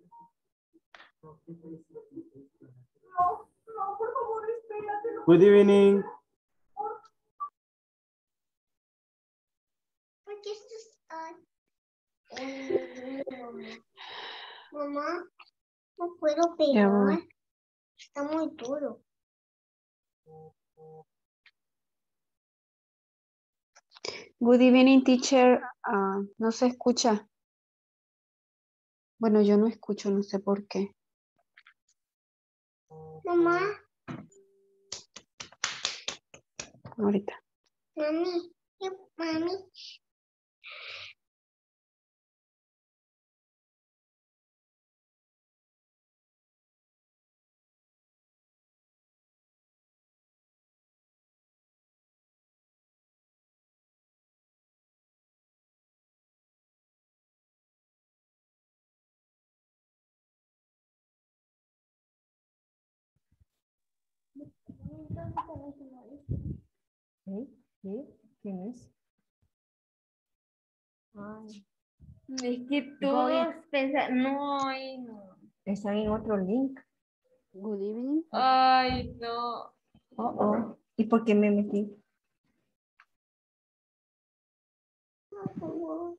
Good evening. Porque esto está... Mamá, no puedo Ya voy. pegar. Está muy duro. Good evening, teacher. No se escucha. Bueno, yo no escucho, no sé por qué. Mamá, Ahorita. mami, mami. ¿Sí? ¿Sí? ¿Quién es? Ay, Es que todos pensan, no, ay, no. están en otro link. Good evening. Ay, no. Oh, oh. ¿Y por qué me metí? Por favor.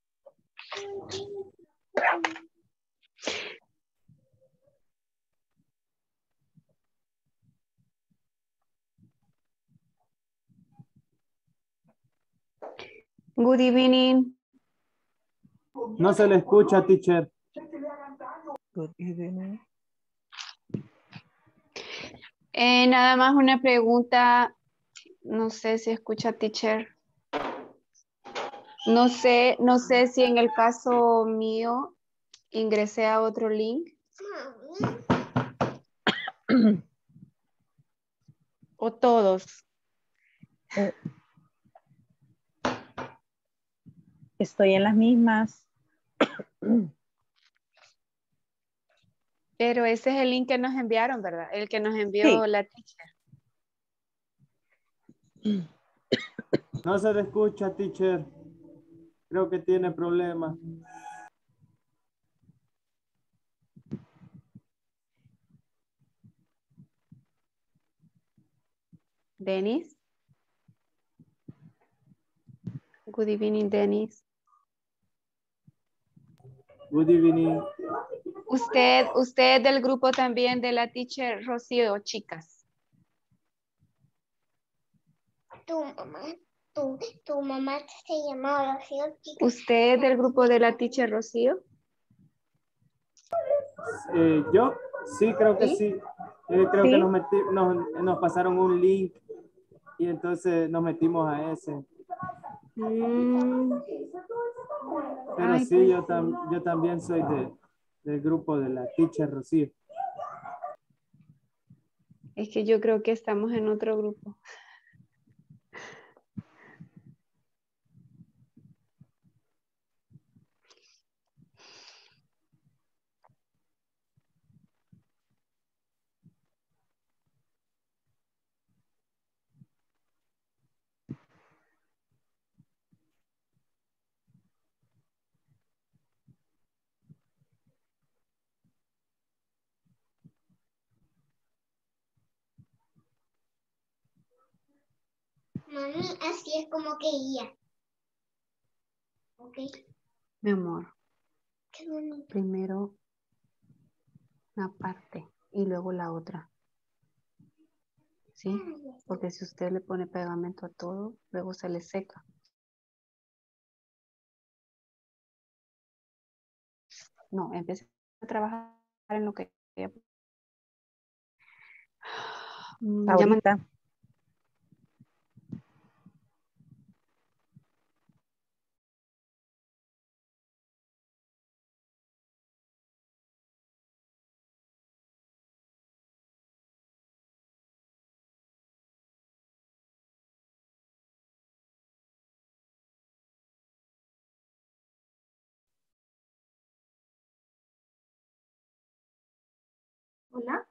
Good evening. No se le escucha, teacher. Good evening. Nada más una pregunta. No sé si escucha, teacher. No sé si en el caso mío ingresé a otro link Mami, o todos. Estoy en las mismas. Pero ese es el link que nos enviaron, ¿verdad? El que nos envió Sí. la teacher. No se le escucha, teacher. Creo que tiene problemas. Dennis. Good evening, Dennis. Good evening. Usted del grupo también de la teacher Rocío, chicas. tu mamá se llama Rocío, chica. ¿Usted del grupo de la teacher Rocío? Yo sí, creo que ¿Sí? sí. Creo que ¿Sí? nos pasaron un link y entonces nos metimos a ese. Mm, Pero ay, sí, pues yo también soy del grupo de la teacher Rocío. es que yo creo que estamos en otro grupo. Mami, así es como que guía. Ok, Mi amor, qué bonito. primero una parte y luego la otra. ¿Sí? Porque si usted le pone pegamento a todo, luego se le seca. No, empiece a trabajar en lo que... Ya Ahorita. Hola.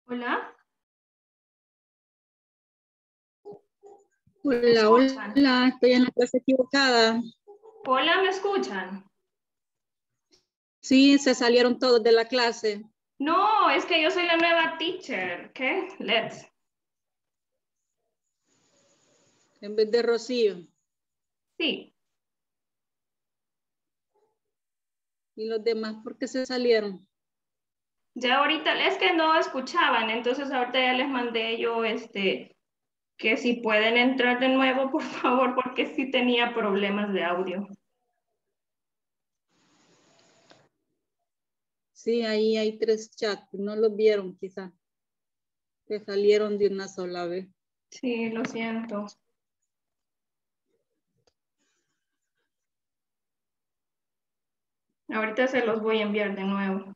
Hola. Hola, hola, estoy en la clase equivocada. Hola, ¿me escuchan? Sí, se salieron todos de la clase. No, es que yo soy la nueva teacher. ¿Qué? Let's. En vez de Rocío. Sí. ¿Y los demás por qué se salieron? Ya ahorita, es que no escuchaban, entonces ahorita ya les mandé yo que si pueden entrar de nuevo, por favor, porque sí tenía problemas de audio. Sí, ahí hay 3 chats, no los vieron quizá. Se salieron de una sola vez. Sí, lo siento. Ahorita se los voy a enviar de nuevo.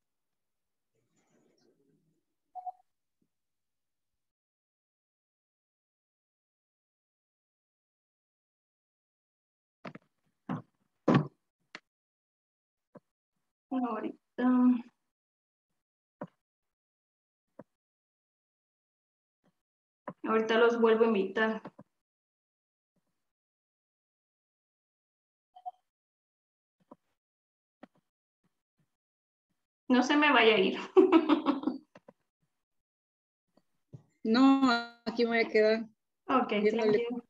Ahorita. Ahorita los vuelvo a invitar. No se me vaya a ir. No, aquí me voy a quedar. Ok, thank Viéndole. you.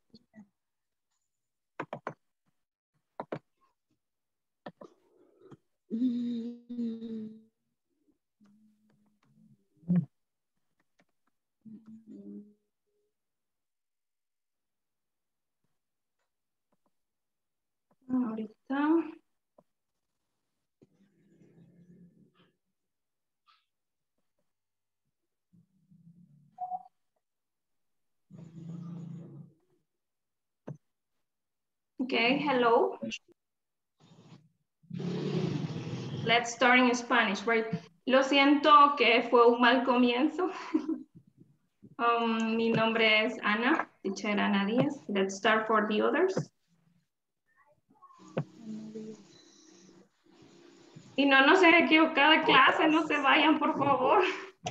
Ahorita. Okay, hello. Let's start in Spanish, right? Lo siento que fue un mal comienzo. Mi nombre es Ana, teacher Ana Díaz. Let's start for the others. Y no nos he equivocado de clase, no se vayan, por favor.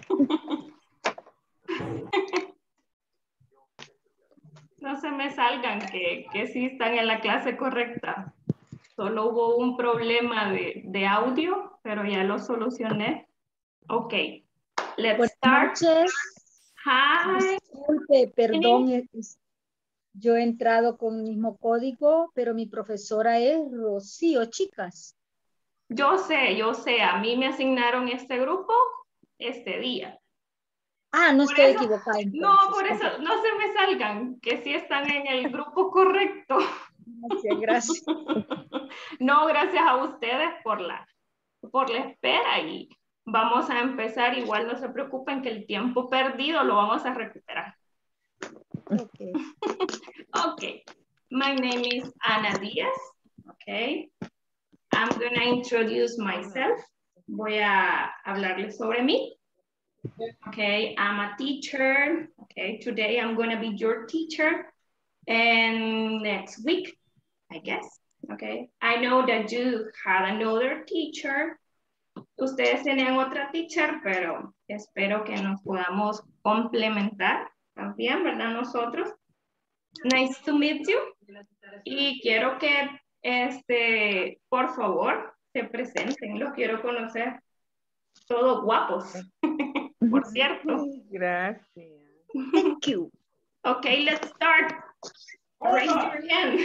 No se me salgan, que sí están en la clase correcta. Solo hubo un problema de audio, pero ya lo solucioné. Ok, let's Buenas start. noches. Hi. Disculpe, perdón, yo he entrado con el mismo código, pero mi profesora es Rocío, chicas. Yo sé, a mí me asignaron este grupo este día. Ah, no Por estoy eso- equivocada No, entonces. por eso, no se me salgan, que sí están en el grupo correcto. Gracias, gracias. No, gracias a ustedes por la espera y vamos a empezar. Igual no se preocupen que el tiempo perdido lo vamos a recuperar. Okay. Okay, my name is Ana Díaz. Okay, I'm gonna introduce myself. Voy a hablarles sobre mí. Okay, I'm a teacher. Okay, today I'm gonna be your teacher. And next week, I guess. Okay, I know that you had another teacher. Ustedes tenían otra teacher, pero espero que nos podamos complementar también, ¿verdad? Nosotros. Nice to meet you. Y quiero que, por favor, se presenten. Los quiero conocer. Todos guapos, por cierto. Gracias. Thank you. Okay, let's start. Raise your hand.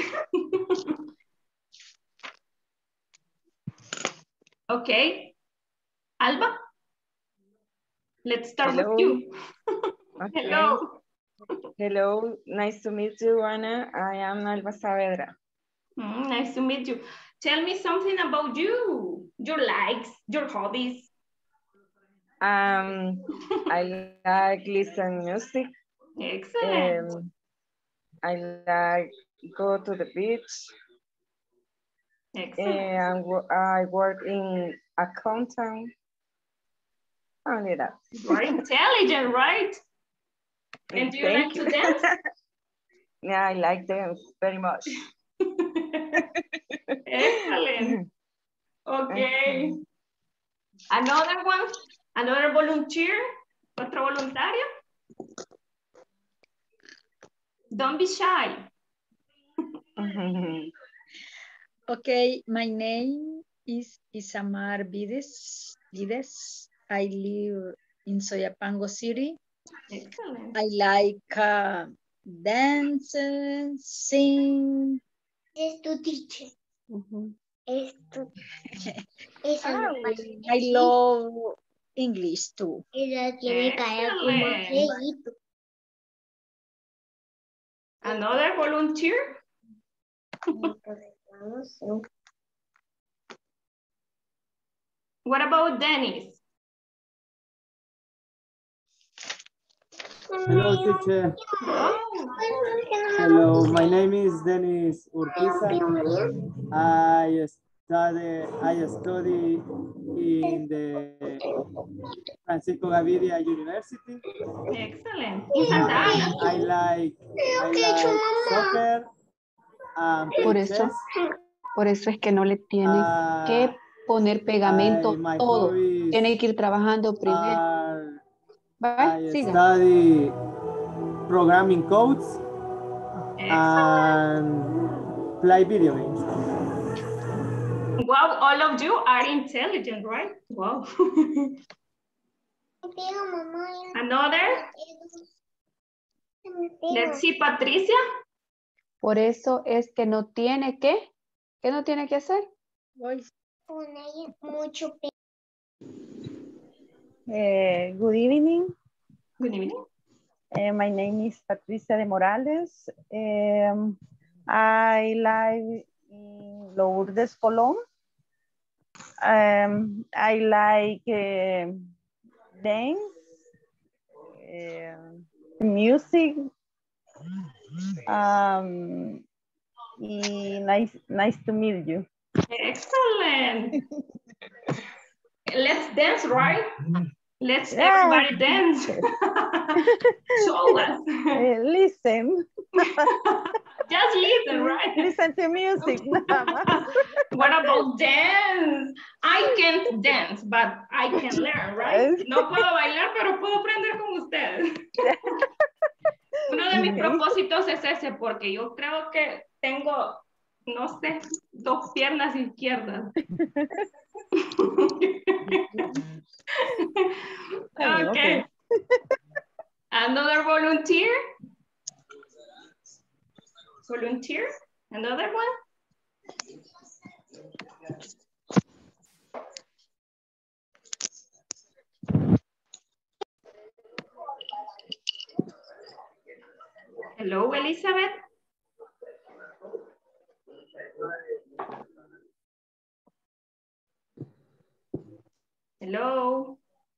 Okay. Alba, let's start with Hello. you. Okay. Hello. Hello. Nice to meet you, Ana. I am Alba Saavedra. Nice to meet you. Tell me something about you, your likes, your hobbies. I like listen music. Excellent. I like go to the beach. Excellent. And I work in accounting. Only that. You are intelligent, right? And do you like to dance? Yeah, I like dance very much. Excellent. Okay. Another one, another volunteer. ¿Otro voluntario? Don't be shy. Okay, my name is Isamar Vides. I live in Soyapango City. Excellent. I like dance, sing. Es tu teacher. Ujú. Es tu... Eso no pasa. I love English too. Ella tiene cara como Excellent. feíto. Another volunteer? What about Dennis? Hello, teacher. Oh, Hello, my name is Dennis Urquiza. I study in the Francisco Gaviria University. excellent. In Santa Ana. I like soccer and Por play eso, chess. por eso es que no le tienen que poner pegamento my todo. hobbies Tiene que ir trabajando primero. ¿Va? I Siga. study programming codes Excellent. and play video games. Wow, all of you are intelligent, right? Wow. Another? Let's see, Patricia. Por eso es que no tiene que. ¿Qué no tiene que hacer? Poner mucho Good evening. Good evening. My name is Patricia de Morales. I live in Lourdes, Colón. I like dance, music. Nice to meet you. Excellent. Let's dance, right? Let's everybody dance. Show us. Listen. Just listen, right? Listen to music. What about dance? I can't dance, but I can learn, right? No puedo bailar, pero puedo aprender con ustedes. Uno de mis propósitos es ese, porque yo creo que tengo, no sé, 2 piernas izquierdas. Okay. Another volunteer? Volunteer? Another one? Hello, Elizabeth. Hello.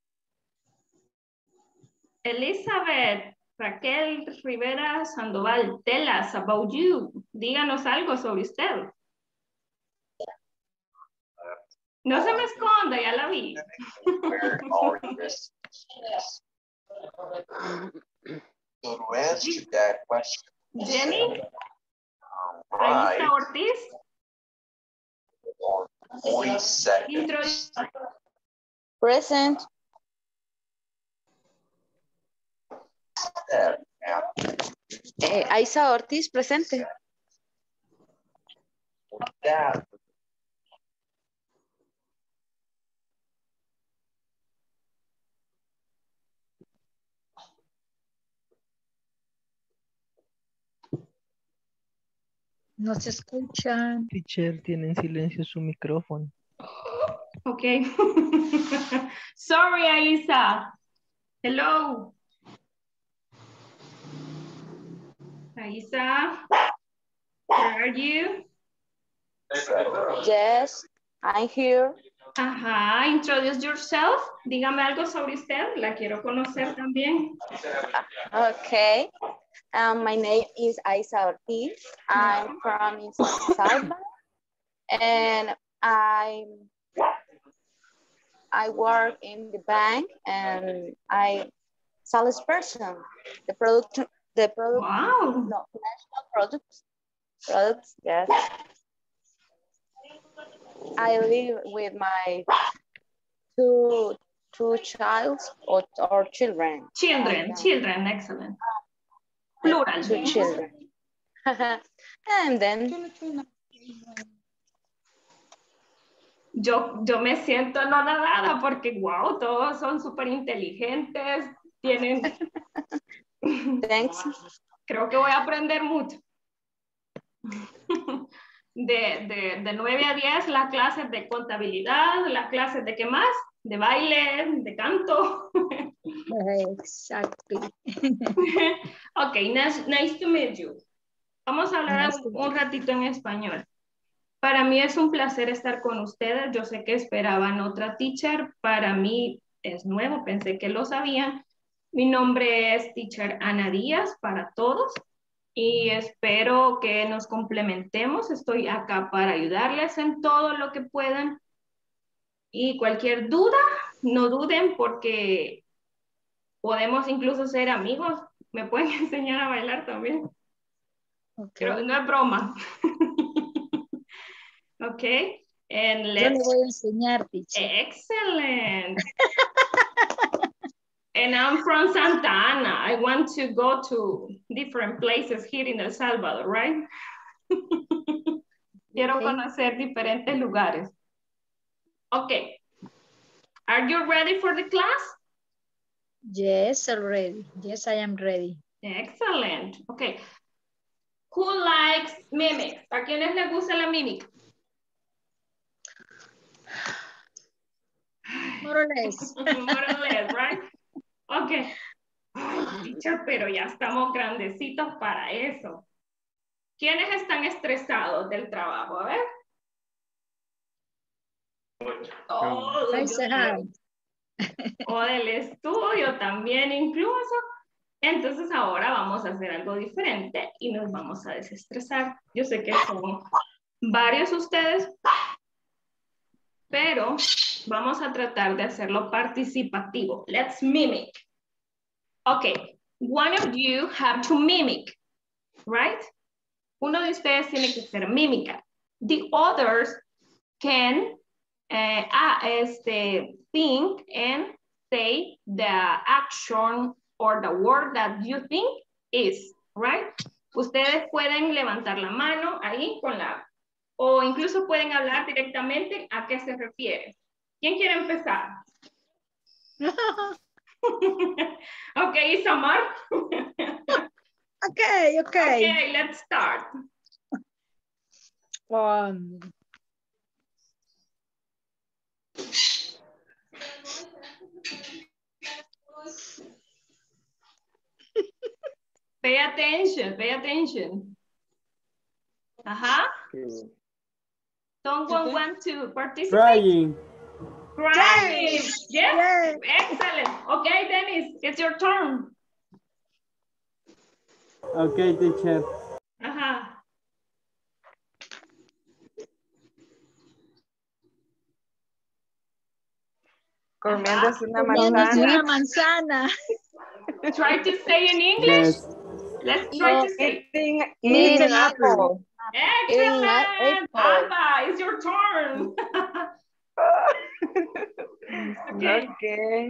Elizabeth, Raquel Rivera Sandoval, tell us about you. Díganos algo sobre usted. No se me esconda, ya la vi. To answer that question. Jenny, Right. Aisa Ortiz. 40 seconds. Introduce. Present. Aisa Ortiz, presente. That. No se escuchan. Teacher, tiene en silencio su micrófono. Okay. Sorry, Aisa. Hello. Aisa, where are you? Yes, I'm here. Ajá, introduce yourself. Dígame algo sobre usted. La quiero conocer también. Okay. My name is Aisa Ortiz. I'm from San Salvador. And I work in the bank and I salesperson. The product, Wow. no, national products, yes. I live with my two two childs or children. Children, excellent. Plural. Two children. And then Yo me siento anonadada porque, wow, todos son súper inteligentes, tienen... Thanks. Creo que voy a aprender mucho. De 9 a 10 las clases de contabilidad, las clases de qué más, de baile, de canto. Exactly. Ok, nice to meet you. Vamos a hablar un ratito en español. Para mí es un placer estar con ustedes. Yo sé que esperaban otra teacher. Para mí es nuevo, pensé que lo sabían. Mi nombre es teacher Ana Díaz para todos y espero que nos complementemos. Estoy acá para ayudarles en todo lo que puedan. Y cualquier duda, no duden porque podemos incluso ser amigos. Me pueden enseñar a bailar también. Okay. Pero no es broma. Okay, and Yo le let's... voy a enseñar, teacher. Excellent. And I'm from Santa Ana. I want to go to different places here in El Salvador, right? Quiero conocer diferentes lugares. Okay. Are you ready for the class? Yes, already. Yes, I am ready. Excellent. Okay. Who likes mimics? ¿A quiénes les gusta la mímica? More or less. More or less, right? Okay. Ay, teacher, pero ya estamos grandecitos para eso. ¿Quiénes están estresados del trabajo? A ver. Todos. O del estudio también incluso. Entonces ahora vamos a hacer algo diferente y nos vamos a desestresar. Yo sé que son varios ustedes, pero vamos a tratar de hacerlo participativo. Let's mimic. Okay, one of you have to mimic, right? Uno de ustedes tiene que ser mímica. The others can think and say the action or the word that you think is, right? Ustedes pueden levantar la mano ahí con la, o incluso pueden hablar directamente a qué se refiere. ¿Quién quiere empezar? Ok, Isamar. Okay. Okay, let's start. Pay attention. Someone want to participate? Crying. Yes, excellent. Okay, Dennis, it's your turn. Okay, teacher. Comiéndose una manzana. Try to say in English. Yes. Let's try to say. Eating an apple. Excellent. Alba, it's your turn. Okay.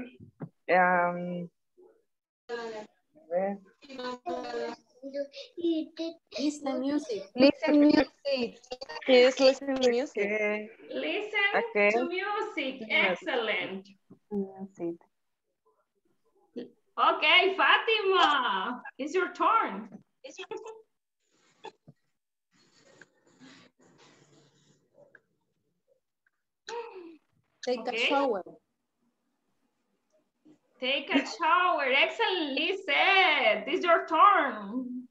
Listen music. Please listen to music. Okay. Listen to music. Excellent. Okay, Fatima, it's your turn. Take a shower. Take a shower. Excellently said. It's your turn.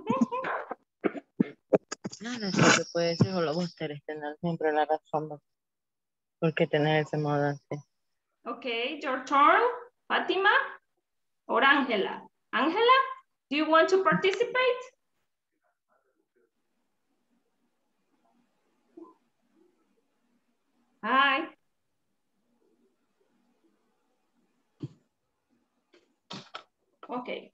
No sé qué puede ser, solo ustedes tener siempre la razón. ¿Por qué tener ese modo así? Okay, your turn, Fatima or Angela? Angela, do you want to participate? Hi. Okay.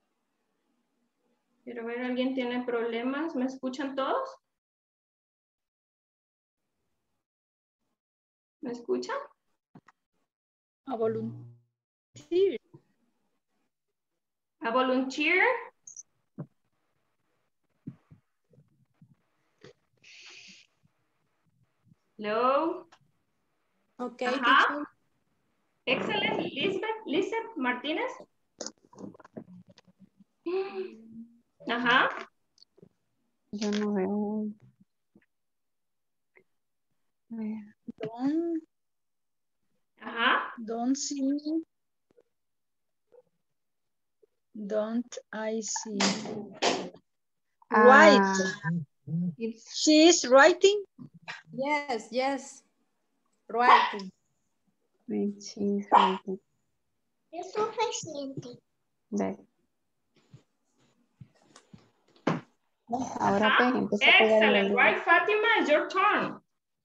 Quiero ver, ¿alguien tiene problemas? ¿Me escuchan todos? ¿Me escuchan? A volunteer. A volunteer. Hello. Okay, Ajá. teacher. Excelente. Lisbeth Martínez. Ajá. Yo no veo. Ajá. Don't see. Don't I see? Right. She is writing. Yes, yes. Writing. She's writing. Es suficiente. Ve. Ahora pues empieza a pegar en la Excellent. línea. Right, Fatima, it's your turn.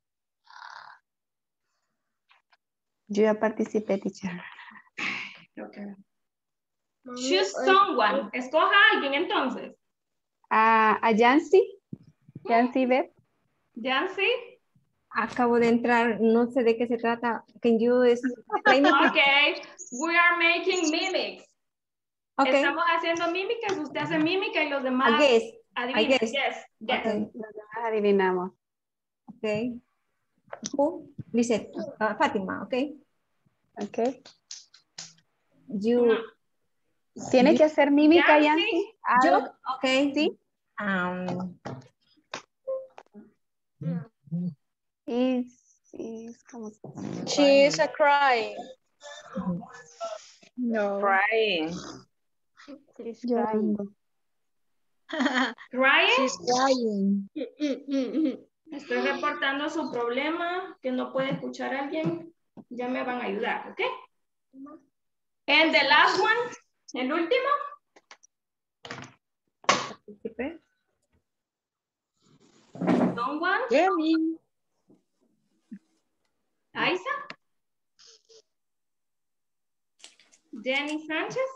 Yo ya participé, teacher. Okay. Choose someone. Escoja a alguien entonces. A Yancy. Yancy, Beth. Yancy. Acabo de entrar, no sé de qué se trata. Can you explain me? Okay. We are making mimics. Okay. Estamos haciendo mímicas. Usted hace mímica y los demás I guess. adivinan. Yes. Okay. Los demás adivinamos. Okay. Who? Lisette. Fatima, okay. Okay. You. ¿Tiene que hacer mímica, Yancy. Yancy? Yo, okay. ¿Sí? ¿Cómo se dice? She is a crying. No. Crying. She's Llorando. Crying. She's crying. Estoy reportando su problema, que no puede escuchar a alguien. Ya me van a ayudar, ¿ok? And the last one, el último. Someone. Jenny. Aiza. Jenny Sánchez.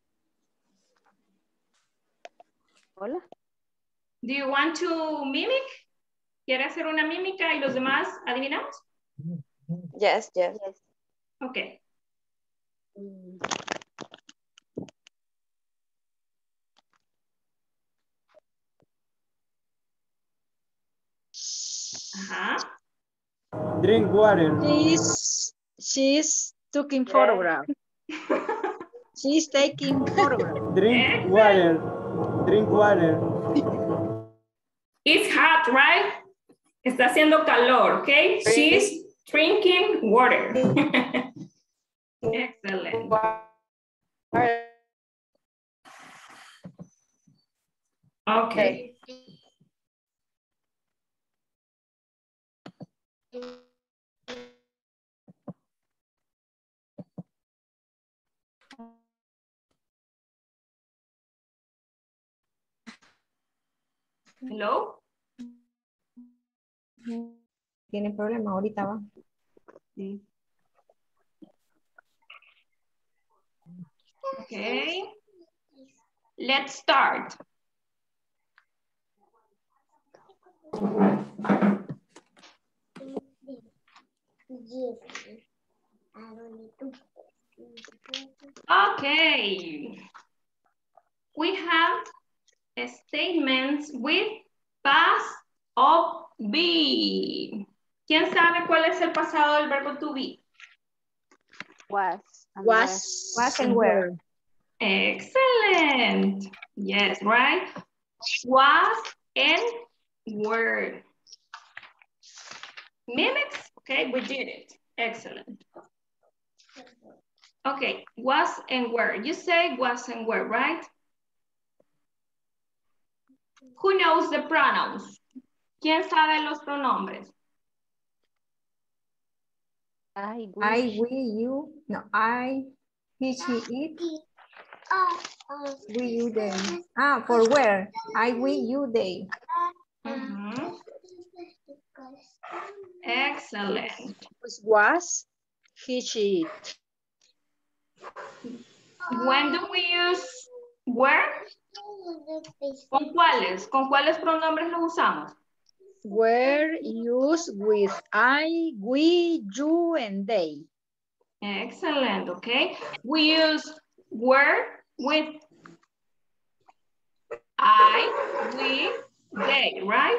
Hola. Do you want to mimic? ¿Quiere hacer una mímica y los demás adivinamos? Yes, yes. Ok. Ajá. Drink water. She's taking photograph. She's taking photograph. Drink water. Drink water. It's hot, right? Está haciendo calor, ¿ok? She's drinking water. Excellent. Okay. Hello. Tiene problema, ahorita va. Sí. Okay. Let's start. Okay. We have statements with past of be. ¿Quién sabe cuál es el pasado del verbo to be? Was and where. Excellent. Yes, right? Was and were. Mimics? Okay, we did it. Excellent. Okay, was and were. You say was and were, right? Who knows the pronouns? ¿Quién sabe los pronombres? I, we, you. No, I, he, she, it. We, you, they. For where? I, we, you, they. Excellent. Was, he, she, it. When do we use where? ¿Con cuáles? ¿Con cuáles pronombres los usamos? were used with I, we, you, and they. Excellent, okay. We use were with I, we, they, right?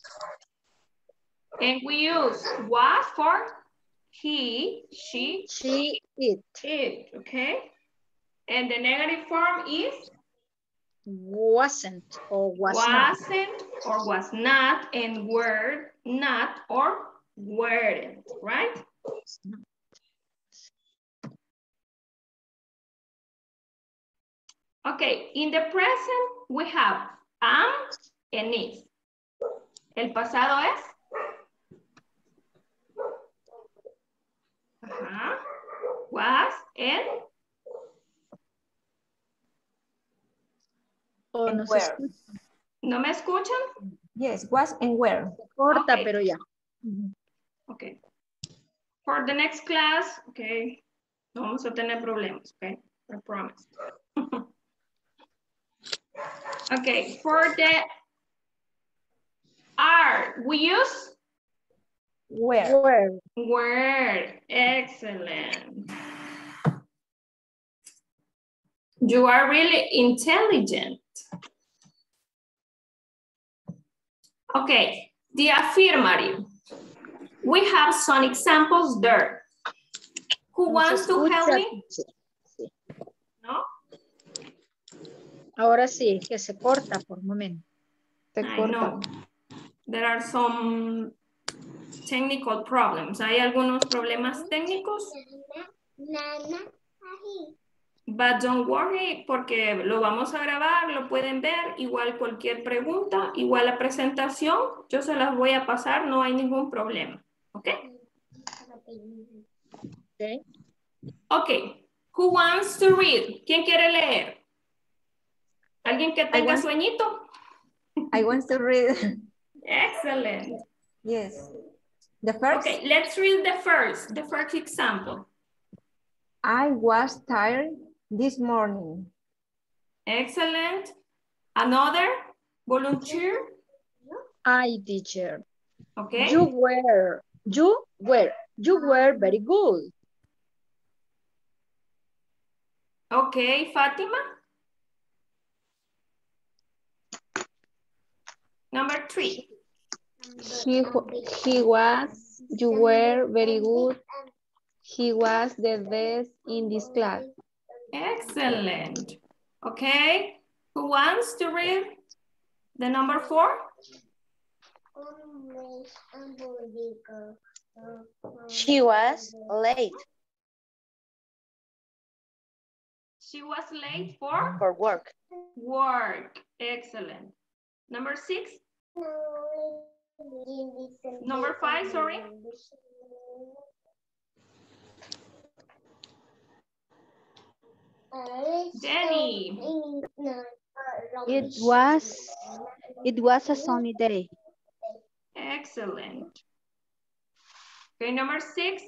And we use was for he, she, it, okay? And the negative form is? Wasn't or was not. Wasn't or was not, and were not or weren't, right? Okay, in the present we have am and is. El pasado es? Ajá. Was and? Oh, no, se escucha. ¿No me escuchan? Yes, was and were. Corta, Okay. pero ya. Okay. For the next class, okay, no vamos a tener problemas, okay? I promise. Okay, for the are, we use? Were. Were, excellent. You are really intelligent. Okay, the affirmative. We have some examples there. Who wants to help me? ¿No? Ahora sí, que se corta por momento. I know. There are some technical problems. Hay algunos problemas técnicos. But don't worry, porque lo vamos a grabar, lo pueden ver. Igual cualquier pregunta, igual la presentación, yo se las voy a pasar, no hay ningún problema. ¿Ok? Okay. Ok. Who wants to read? ¿Quién quiere leer? ¿Alguien que tenga sueñito? I want to read. Excellent. Yes. The first. Okay, let's read the first example. I was tired this morning. Excellent. Another volunteer? I, teacher. Okay. You were very good. Okay, Fatima. Number 3. He was, you were very good. He was the best in this class. Excellent. Okay. Who wants to read the number 4? She was late. She was late for work. Work. Excellent. Number 6. Number 5, sorry. Jenny. It was a sunny day. Excellent. Okay, number 6.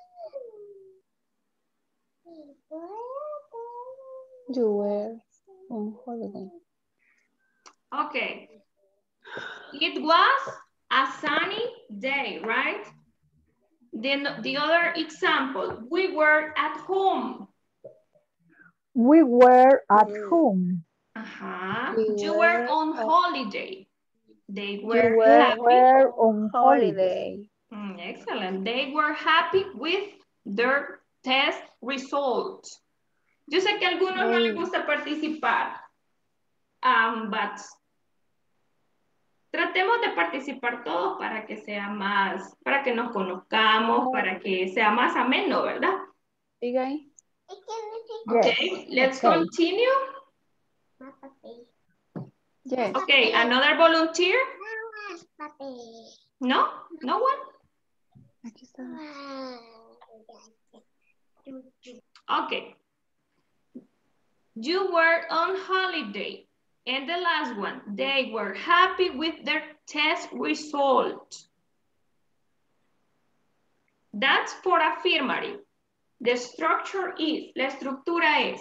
You were on holiday. Okay. It was a sunny day, right? Then the other example, we were at home. We were at home. You were on holiday. They were You happy. were on holiday. Excellent. They were happy with their test results. Yo sé que a algunos no les gusta participar, but tratemos de participar todos para que sea más, para que nos conozcamos, para que sea más ameno, ¿verdad? Okay. Okay, let's continue. Yes. Okay, another volunteer? No? No one? Aquí está. Okay. You were on holiday. And the last one, they were happy with their test result. That's for affirmative. The structure is, la estructura es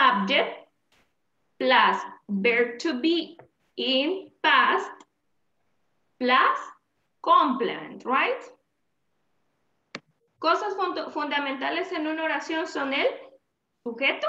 subject plus verb to be in past plus complement, right? Cosas fundamentales en una oración son el sujeto,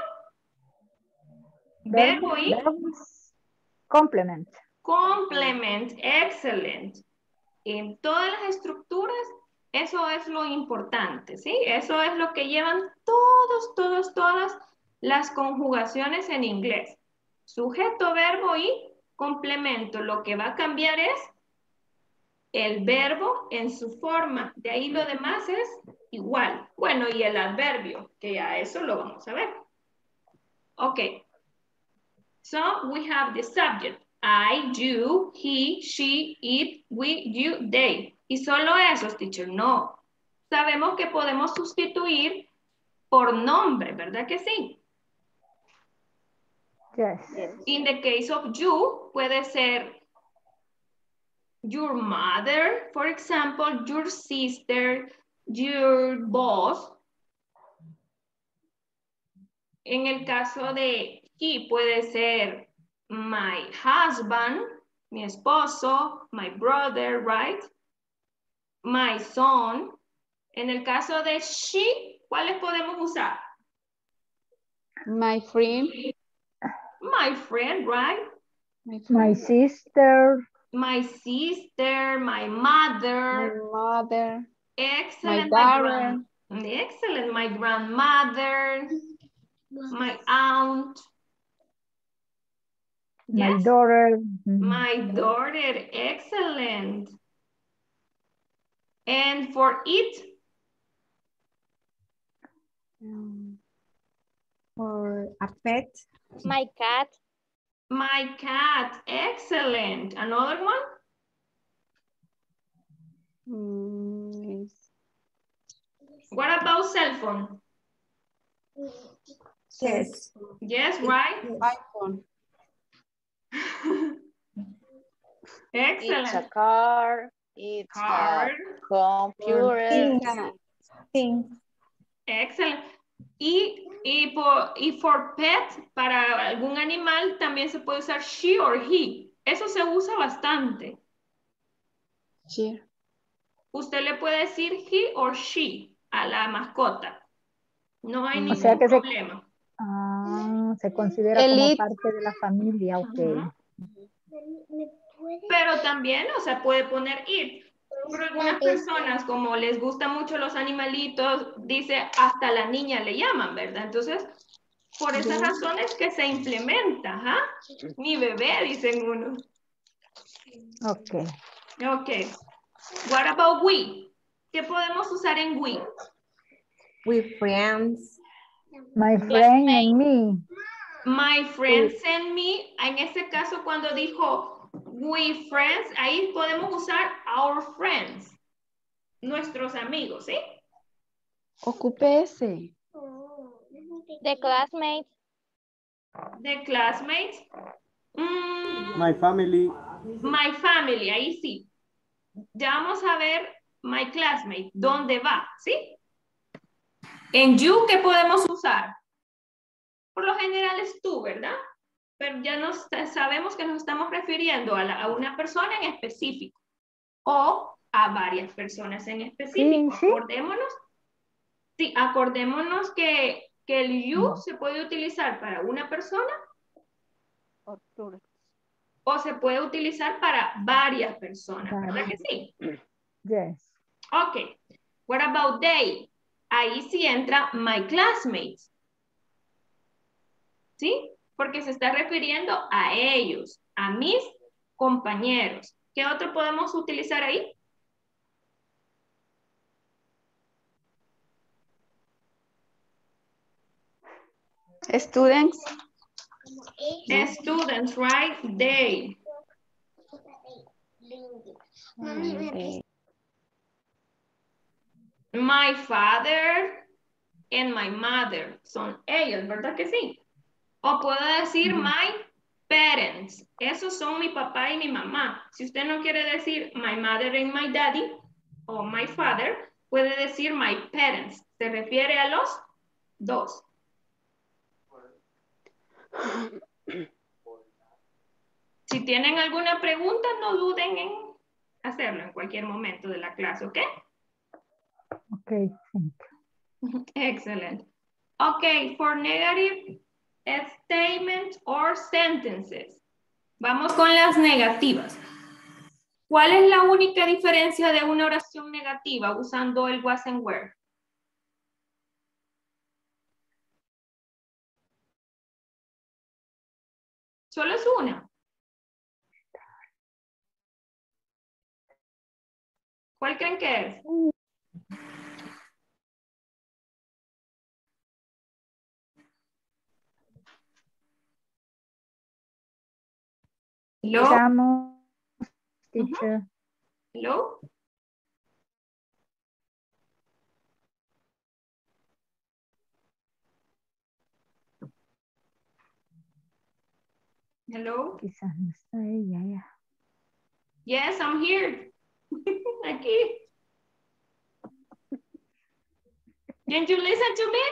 verbo y Complement. complement. Excellent. En todas las estructuras, eso es lo importante, ¿sí? Eso es lo que llevan todas las conjugaciones en inglés. Sujeto, verbo y complemento. Lo que va a cambiar es el verbo en su forma. De ahí lo demás es igual. Bueno, y el adverbio, que ya eso lo vamos a ver. Ok. So, we have the subject. I, you, he, she, it, we, you, they. Y solo esos, teacher, no. Sabemos que podemos sustituir por nombre, ¿verdad que sí? Yes. In the case of you, puede ser your mother, for example, your sister, your boss. En el caso de he, puede ser my husband, mi esposo, my brother, right? My son. En el caso de she, ¿cuáles podemos usar? My friend. My friend, right? My sister. My sister, my mother. My mother. Excellent. My daughter. Excellent. My grandmother. My aunt. My Yes? daughter. My daughter. Excellent. And for it? Or a pet. My cat. My cat. Excellent. Another one? What about cell phone? Yes. Yes, right? iPhone. Excellent. It's a car. It's Car. a computer. Thing. Excellent. Y for pet, para algún animal también se puede usar she or he. Eso se usa bastante. She. Usted le puede decir he or she a la mascota. No hay O ningún sea que problema. se considera El como it. parte de la familia, ok. Pero también, o sea, puede poner it. Pero algunas personas, como les gustan mucho los animalitos, dice hasta la niña le llaman, ¿verdad? Entonces, por esas razones que se implementa, ¿ah? Mi bebé, dicen unos. Ok. Ok. What about we? ¿Qué podemos usar en we? With friends. My friend and me. My friends and me. En este caso, cuando dijo we friends, ahí podemos usar our friends. Nuestros amigos, ¿sí? Ocupe ese. The classmates. The classmates. My family. My family, ahí sí. Ya vamos a ver my classmate, ¿dónde va? ¿Sí? En you, ¿qué podemos usar? Por lo general es tú, ¿verdad? Pero ya sabemos que nos estamos refiriendo a una persona en específico o a varias personas en específico. Sí. Acordémonos que el you se puede utilizar para una persona o se puede utilizar para varias personas, ¿verdad que sí? Yes. Ok. What about they? Ahí sí entra my classmates. ¿Sí? Porque se está refiriendo a ellos, a mis compañeros. ¿Qué otro podemos utilizar ahí? Students. Students, right? They. Okay. My father and my mother. Son ellos, ¿verdad que sí? O puedo decir my parents. Esos son mi papá y mi mamá. Si usted no quiere decir my mother and my daddy o my father, puede decir my parents. Se refiere a los dos. Si tienen alguna pregunta, no duden en hacerlo en cualquier momento de la clase, ¿ok? Okay, thank you. Excellent. Okay, for negative statements or sentences. Vamos con las negativas. ¿Cuál es la única diferencia de una oración negativa usando el was and were? Solo es una. ¿Cuál creen que es? Hello? Estamos, teacher. Hello? Hello? Quizás no está ella ya. Yes, I'm here. Aquí. Can you listen to me?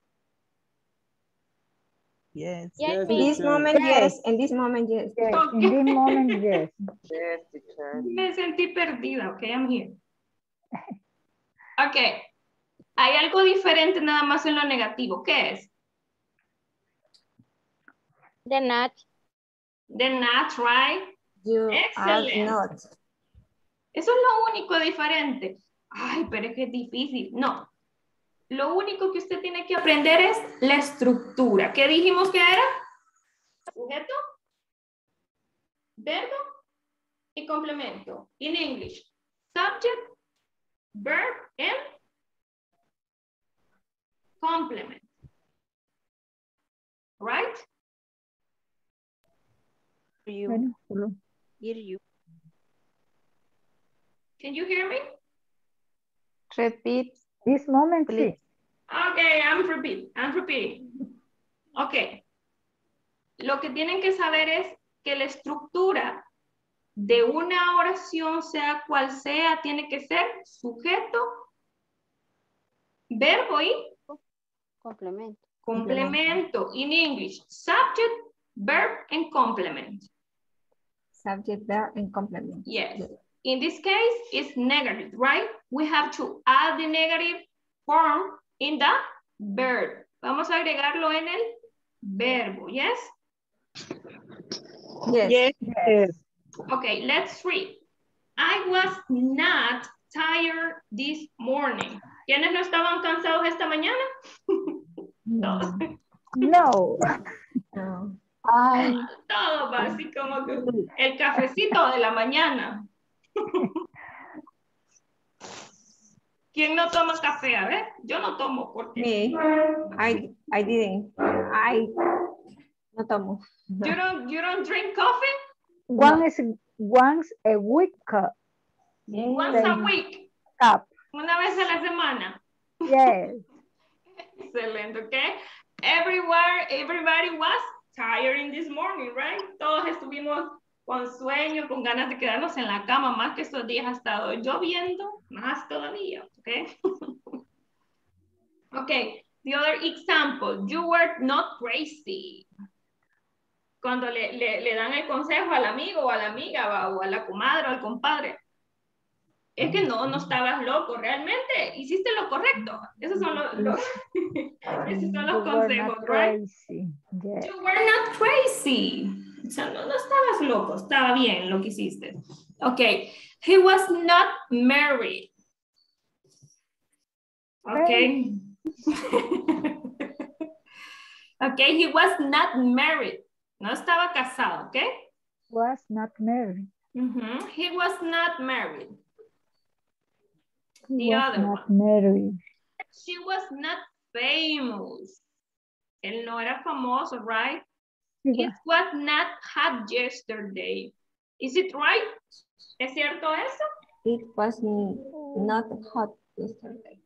Yes. In this moment, yes. In this moment, yes. Yes, Okay. in this moment, yes. Yes, teacher. Me sentí perdida, ok, I'm here. Ok, hay algo diferente nada más en lo negativo, ¿qué es? The not. The not, right? You Excellent. are not. Eso es lo único diferente. Ay, pero es que es difícil. No. Lo único que usted tiene que aprender es la estructura. ¿Qué dijimos que era? Sujeto, verbo y complemento. In English, subject, verb, and complement. Right? Bueno, solo- Can you hear me? Repeat. This moment, Please. sí. Okay, I'm repeating. Okay. Lo que tienen que saber es que la estructura de una oración, sea cual sea, tiene que ser sujeto, verbo y Complemento. complemento. In English, subject, verb, and complement. Subject, verb, and complement. Yes. In this case, it's negative, right? We have to add the negative form in the verb. Vamos a agregarlo en el verbo, yes? Yes. Yes. Okay, let's read. I was not tired this morning. ¿Quiénes no estaban cansados esta mañana? Todos. No. No. Ay, Todo va así como que el cafecito de la mañana. ¿Quién no toma café? A ver, yo no tomo porque... Me. I didn't. No tomo. You don't drink coffee? once a week cup. Once a week. Cup. Una vez a la semana. Yes. Excellent, okay? Everybody was tired in this morning, right? Todos estuvimos con sueño, con ganas de quedarnos en la cama, más que estos días ha estado lloviendo, más todavía, okay? Okay, the other example, you were not crazy. Cuando le dan el consejo al amigo o a la amiga o a la comadre o al compadre. Es que no estabas loco, realmente hiciste lo correcto. Esos son esos son los consejos, right? Crazy. Yes. You were not crazy. O sea, no estabas loco, estaba bien lo que hiciste. Okay, he was not married. Okay. Okay, he was not married. No estaba casado, okay? Was not married. He was not married. He The was other not one. married. She was not famous. Él no era famoso, right? It was not hot yesterday. Is it right? ¿Es cierto eso? It was not hot yesterday.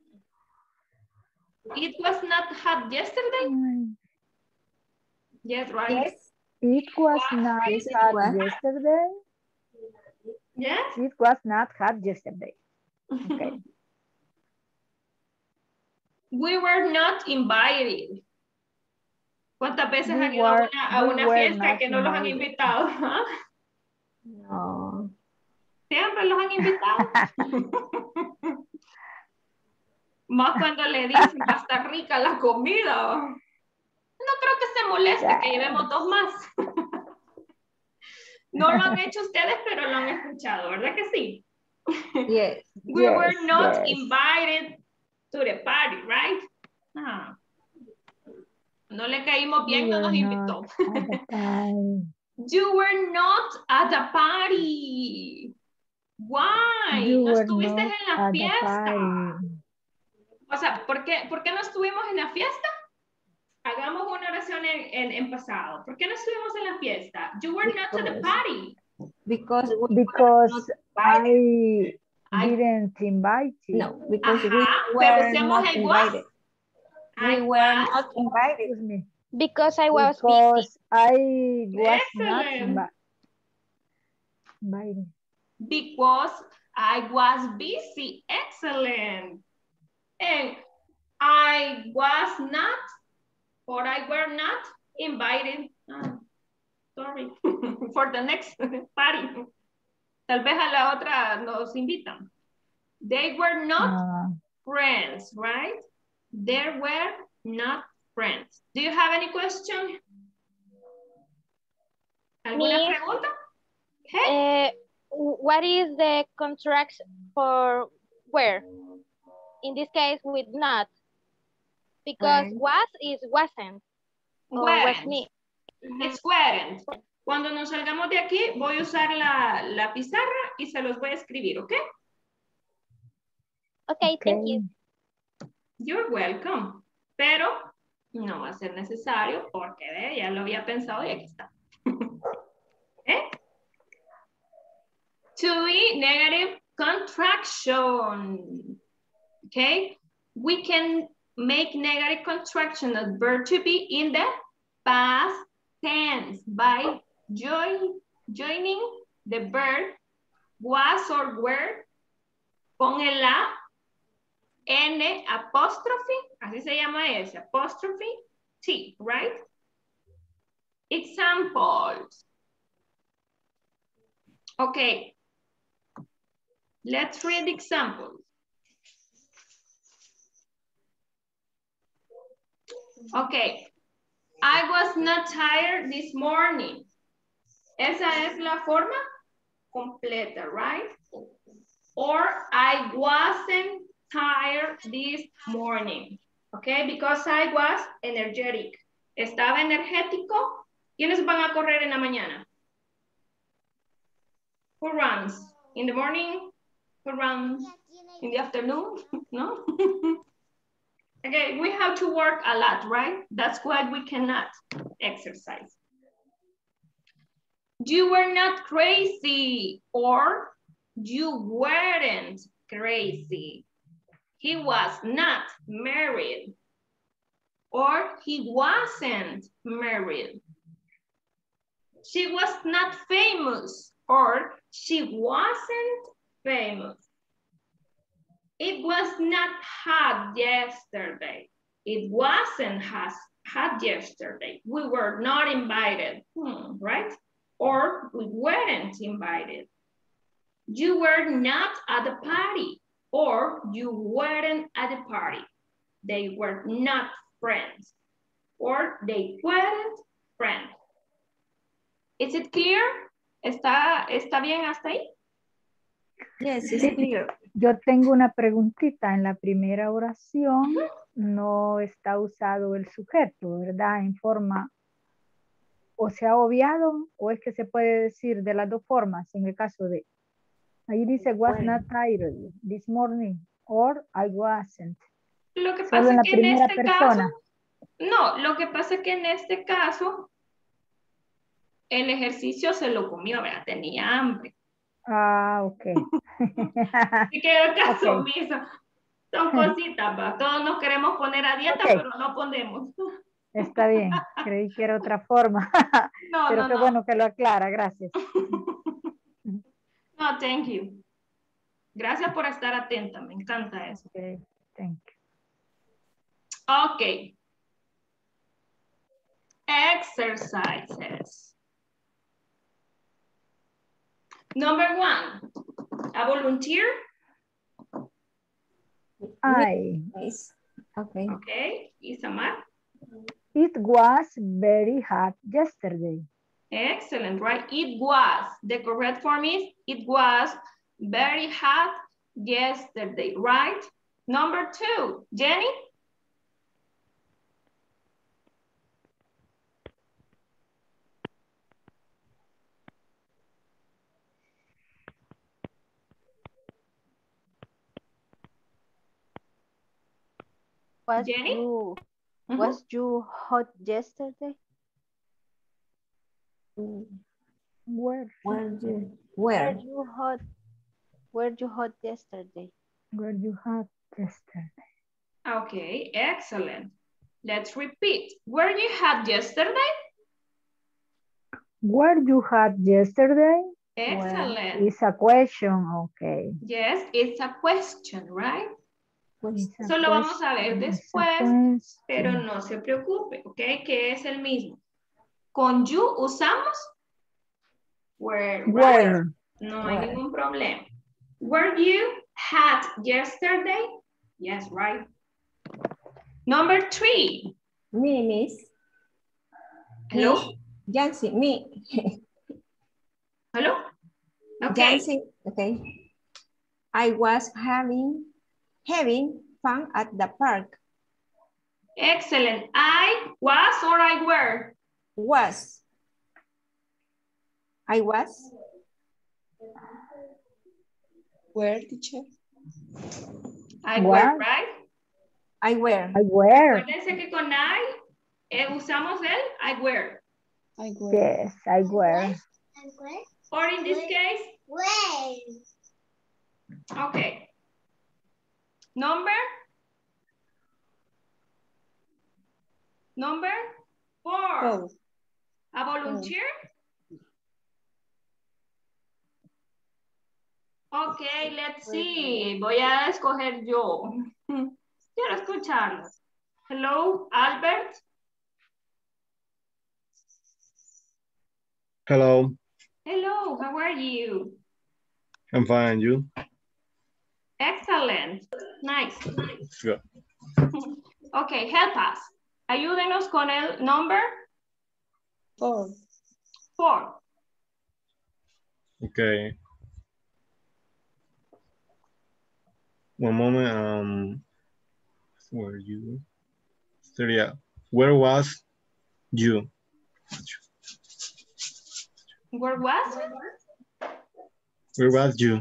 It was not hot yesterday? Yes, right? Yes. It was not Yes, it hot was. yesterday. Yes? It was not hot yesterday. Okay. We were not invited. ¿Cuántas veces We han ido were- a we una were fiesta not que no los han invited. invitado? ¿Ah? No. Siempre los han invitado. Más cuando le dicen va a estar rica la comida. No creo que se moleste que llevemos 2 más. No lo han hecho ustedes, pero lo han escuchado, ¿verdad que sí? Yes. We were not invited to the party, right? Ah. No le caímos bien, no nos invitó. You were not at the party. Why? No estuviste en la fiesta. O sea, ¿por qué no estuvimos en la fiesta? Hagamos una oración en pasado. ¿Por qué no estuvimos en la fiesta? You were not at the party. Because I didn't invite you. No, because we pero were usemos not el was. invited. We were not invited. Because I was Because busy. I was not Excellent. invited. Because I was busy. Excellent. And I was not, or I were not invited. Sorry, for the next party. Tal vez a la otra nos invitan. They were not friends, right? They were not friends. Do you have any question? ¿Alguna pregunta? What is the contract for where? In this case, with not. Because was is wasn't. Or was me. It's weren't. Cuando nos salgamos de aquí, voy a usar la pizarra y se los voy a escribir, ¿ok? Okay, thank you. You're welcome. Pero no va a ser necesario porque ya lo había pensado y aquí está. ¿Eh? To be negative contraction. Okay? We can make negative contraction of verb to be in the past tense by joining the verb was or were con el A, N, apostrophe, así se llama ese, apostrophe, T, right? Examples. Okay. Let's read examples. Okay. I was not tired this morning. Esa es la forma completa, right? Or I wasn't tired this morning. Okay, because I was energetic. Estaba energético. ¿Quiénes van a correr en la mañana? Who runs? In the morning? Who runs in the afternoon? No? Okay, we have to work a lot, right? That's why we cannot exercise. You were not crazy, or you weren't crazy. He was not married, or he wasn't married. She was not famous, or she wasn't famous. It was not hot yesterday. It wasn't hot yesterday. We were not invited, right? Or we weren't invited. You were not at the party, or you weren't at the party. They were not friends, or they weren't friends. Is it clear? ¿Está bien hasta ahí? Yes, it's clear. Yo tengo una preguntita. En la primera oración no está usado el sujeto, ¿verdad? En forma, o se ha obviado, o es que se puede decir de las dos formas, en el caso de, ahí dice, was not tired this morning, or I wasn't. Lo que Solo pasa en la es que en primera este persona. caso, no, lo que pasa es que en este caso, el ejercicio se lo comió, ¿verdad? Tenía hambre. Ah, ok. Así que el caso Ok. omiso. Son cositas, ¿va? Todos nos queremos poner a dieta, Ok. pero no ponemos. Está bien, creí que era otra forma. No, Pero no, qué no. bueno que lo aclara, gracias. No, thank you. Gracias por estar atenta, me encanta eso. Okay, thank you. Okay. Exercises. Number 1. A volunteer? I. Okay. Okay. Isamar? It was very hot yesterday. Excellent, right? It was. The correct form is it was very hot yesterday, right? Number 2, Jenny? Was Jenny? you hot yesterday? Where? Were you hot yesterday? Were you hot yesterday? Okay, excellent. Let's repeat. Were you hot yesterday? Were you hot yesterday? Excellent. Well, it's a question, okay. Yes, it's a question, right? Eso lo vamos a ver después, It's a pero no se preocupe, ¿ok? Que es el mismo. Con you usamos were, right? Where? No hay ningún problema. Were you hot yesterday? Yes, right. Number 3. Me, miss. Hello? Jancy, me. Hello? Okay. Jancy, okay. I was having fun at the park. Excellent. I was or I were? Was. I was. Where, teacher? I were, right? I were. I were. Acuérdense que con I usamos el I were. I were. Yes, I were. Or in this case? Okay. Number 4. A volunteer? Okay, let's see. Voy a escoger yo. Quiero escucharlo. Hello, Albert. Hello, Hello, how are you? I'm fine, you? Excellent. Nice. Good. Okay, help us. Ayúdenos con el number 4. 4. Okay. One moment, where are you? So yeah, where was you? Where was? Where was you?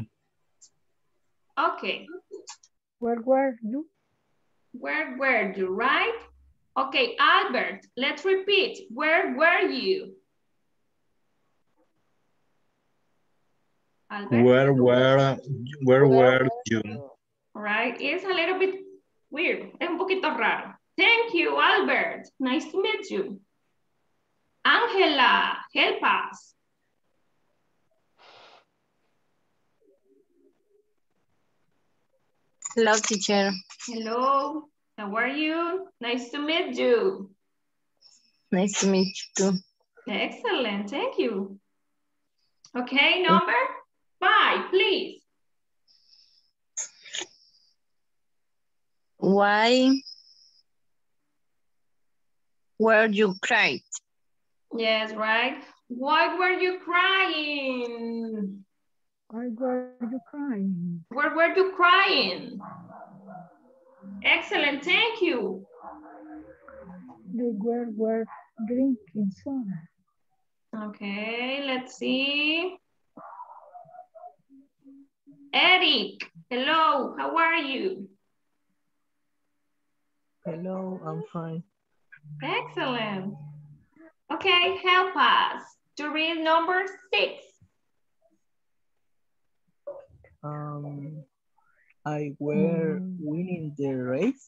Okay. Where were you? Where were you, right? Okay, Albert, let's repeat. Where were you? Albert? Where were you? Right, it's a little bit weird. Es un poquito raro. Thank you, Albert. Nice to meet you. Angela, help us. Hello, teacher. Hello, how are you? Nice to meet you. Nice to meet you too. Excellent, thank you. Okay, number 5, please. Why were you crying? Yes, right. Why were you crying? Why were you crying? Where were you crying? Excellent, thank you. They were drinking soda. Okay, let's see. Eric, hello, how are you? Hello, I'm fine. Excellent. Okay, help us to read number 6. I were winning the race.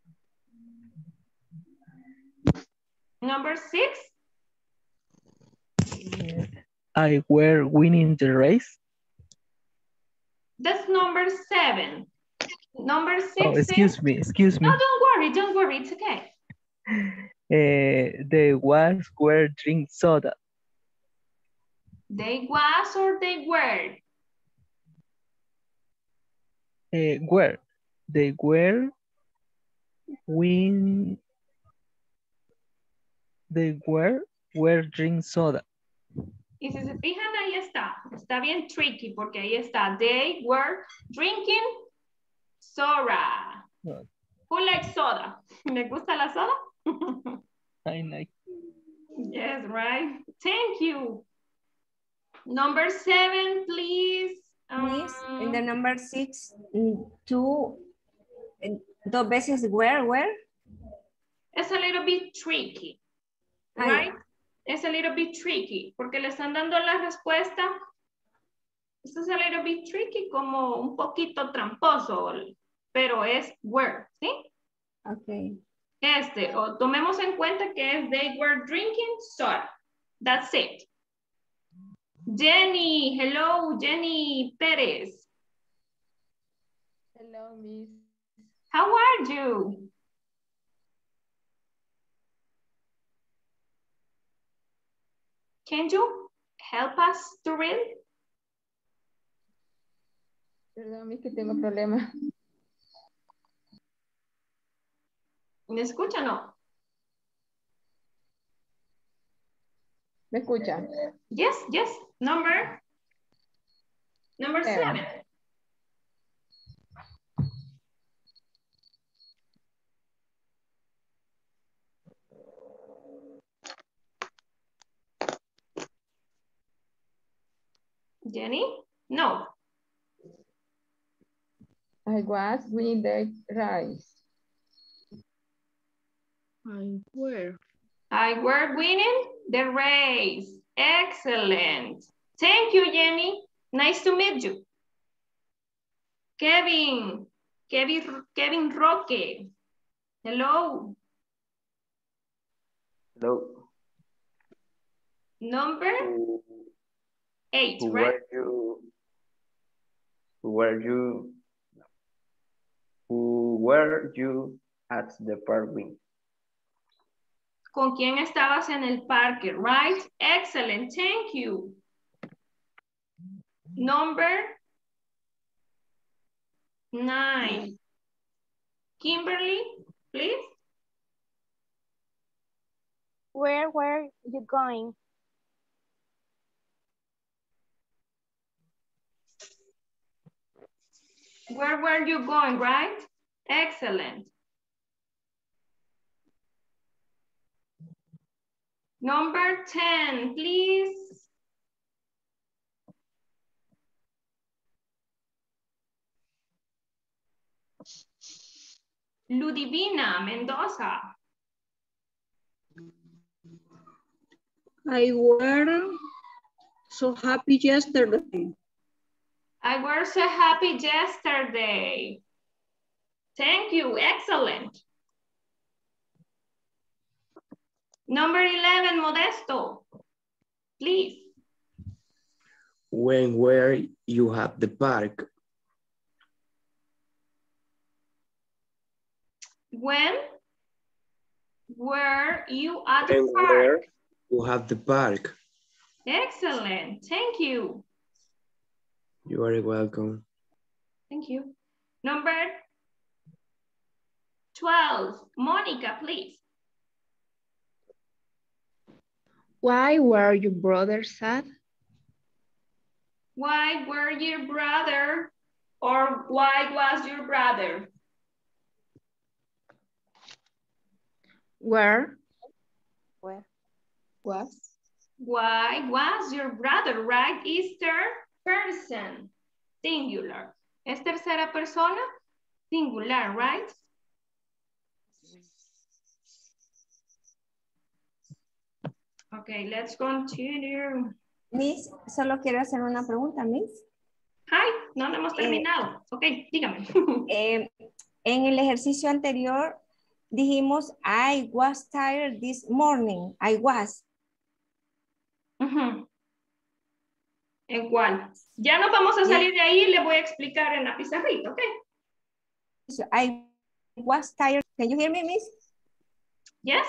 Number 6? I were winning the race. That's number 7. Number 6 Oh, excuse me. No, don't worry, it's okay. They were drink soda. They was or they were? Where? They were when they were drink soda. Y si se fijan, ahí está. Está bien tricky porque ahí está. They were drinking soda. No, Who likes soda? ¿Me gusta la soda? I like. Yes, right. Thank you. Number 7, please. Miss, in the number 6, two, dos veces where? It's a little bit tricky, right? It's a little bit tricky porque le están dando la respuesta. Esto es a little bit tricky, como un poquito tramposo, pero es where, ¿sí? Okay. O tomemos en cuenta que es they were drinking soda. That's it. Jenny, hello, Jenny Perez. Hello, Miss. How are you? Can you help us to read? Perdón, Miss, que tengo problemas. ¿Me escucha o no? ¿Me escucha? Yes, yes. Number 7. Jenny? No. I was with the rice. I were winning the race. Excellent. Thank you, Jenny. Nice to meet you. Kevin Roque. Hello. Hello. Number 8, right? Who were you at the park with? ¿Con quién estabas en el parque, right? Excellent, thank you. Number 9. Kimberly, please. Where were you going? Where were you going, right? Excellent. Number 10, please. Ludivina Mendoza. I were so happy yesterday. I was so happy yesterday. Thank you, excellent. Number 11, Modesto, please. When were you at the park? When were you at the When park? were you at the park? Excellent, thank you. You are welcome. Thank you. Number 12, Monica, please. Why were your brothers sad? Why were your brother, or why was your brother? Where? Was. Why was your brother, right? Is third person, singular. Es tercera persona, singular, right? Okay, let's continue. Miss, solo quiero hacer una pregunta, Miss. Hi, no hemos terminado. Ok, dígame. En el ejercicio anterior dijimos, I was tired this morning. I was. Igual. Ya nos vamos a salir de ahí y le voy a explicar en la pizarrita, ¿ok? I was tired. Can you hear me, Miss? Yes.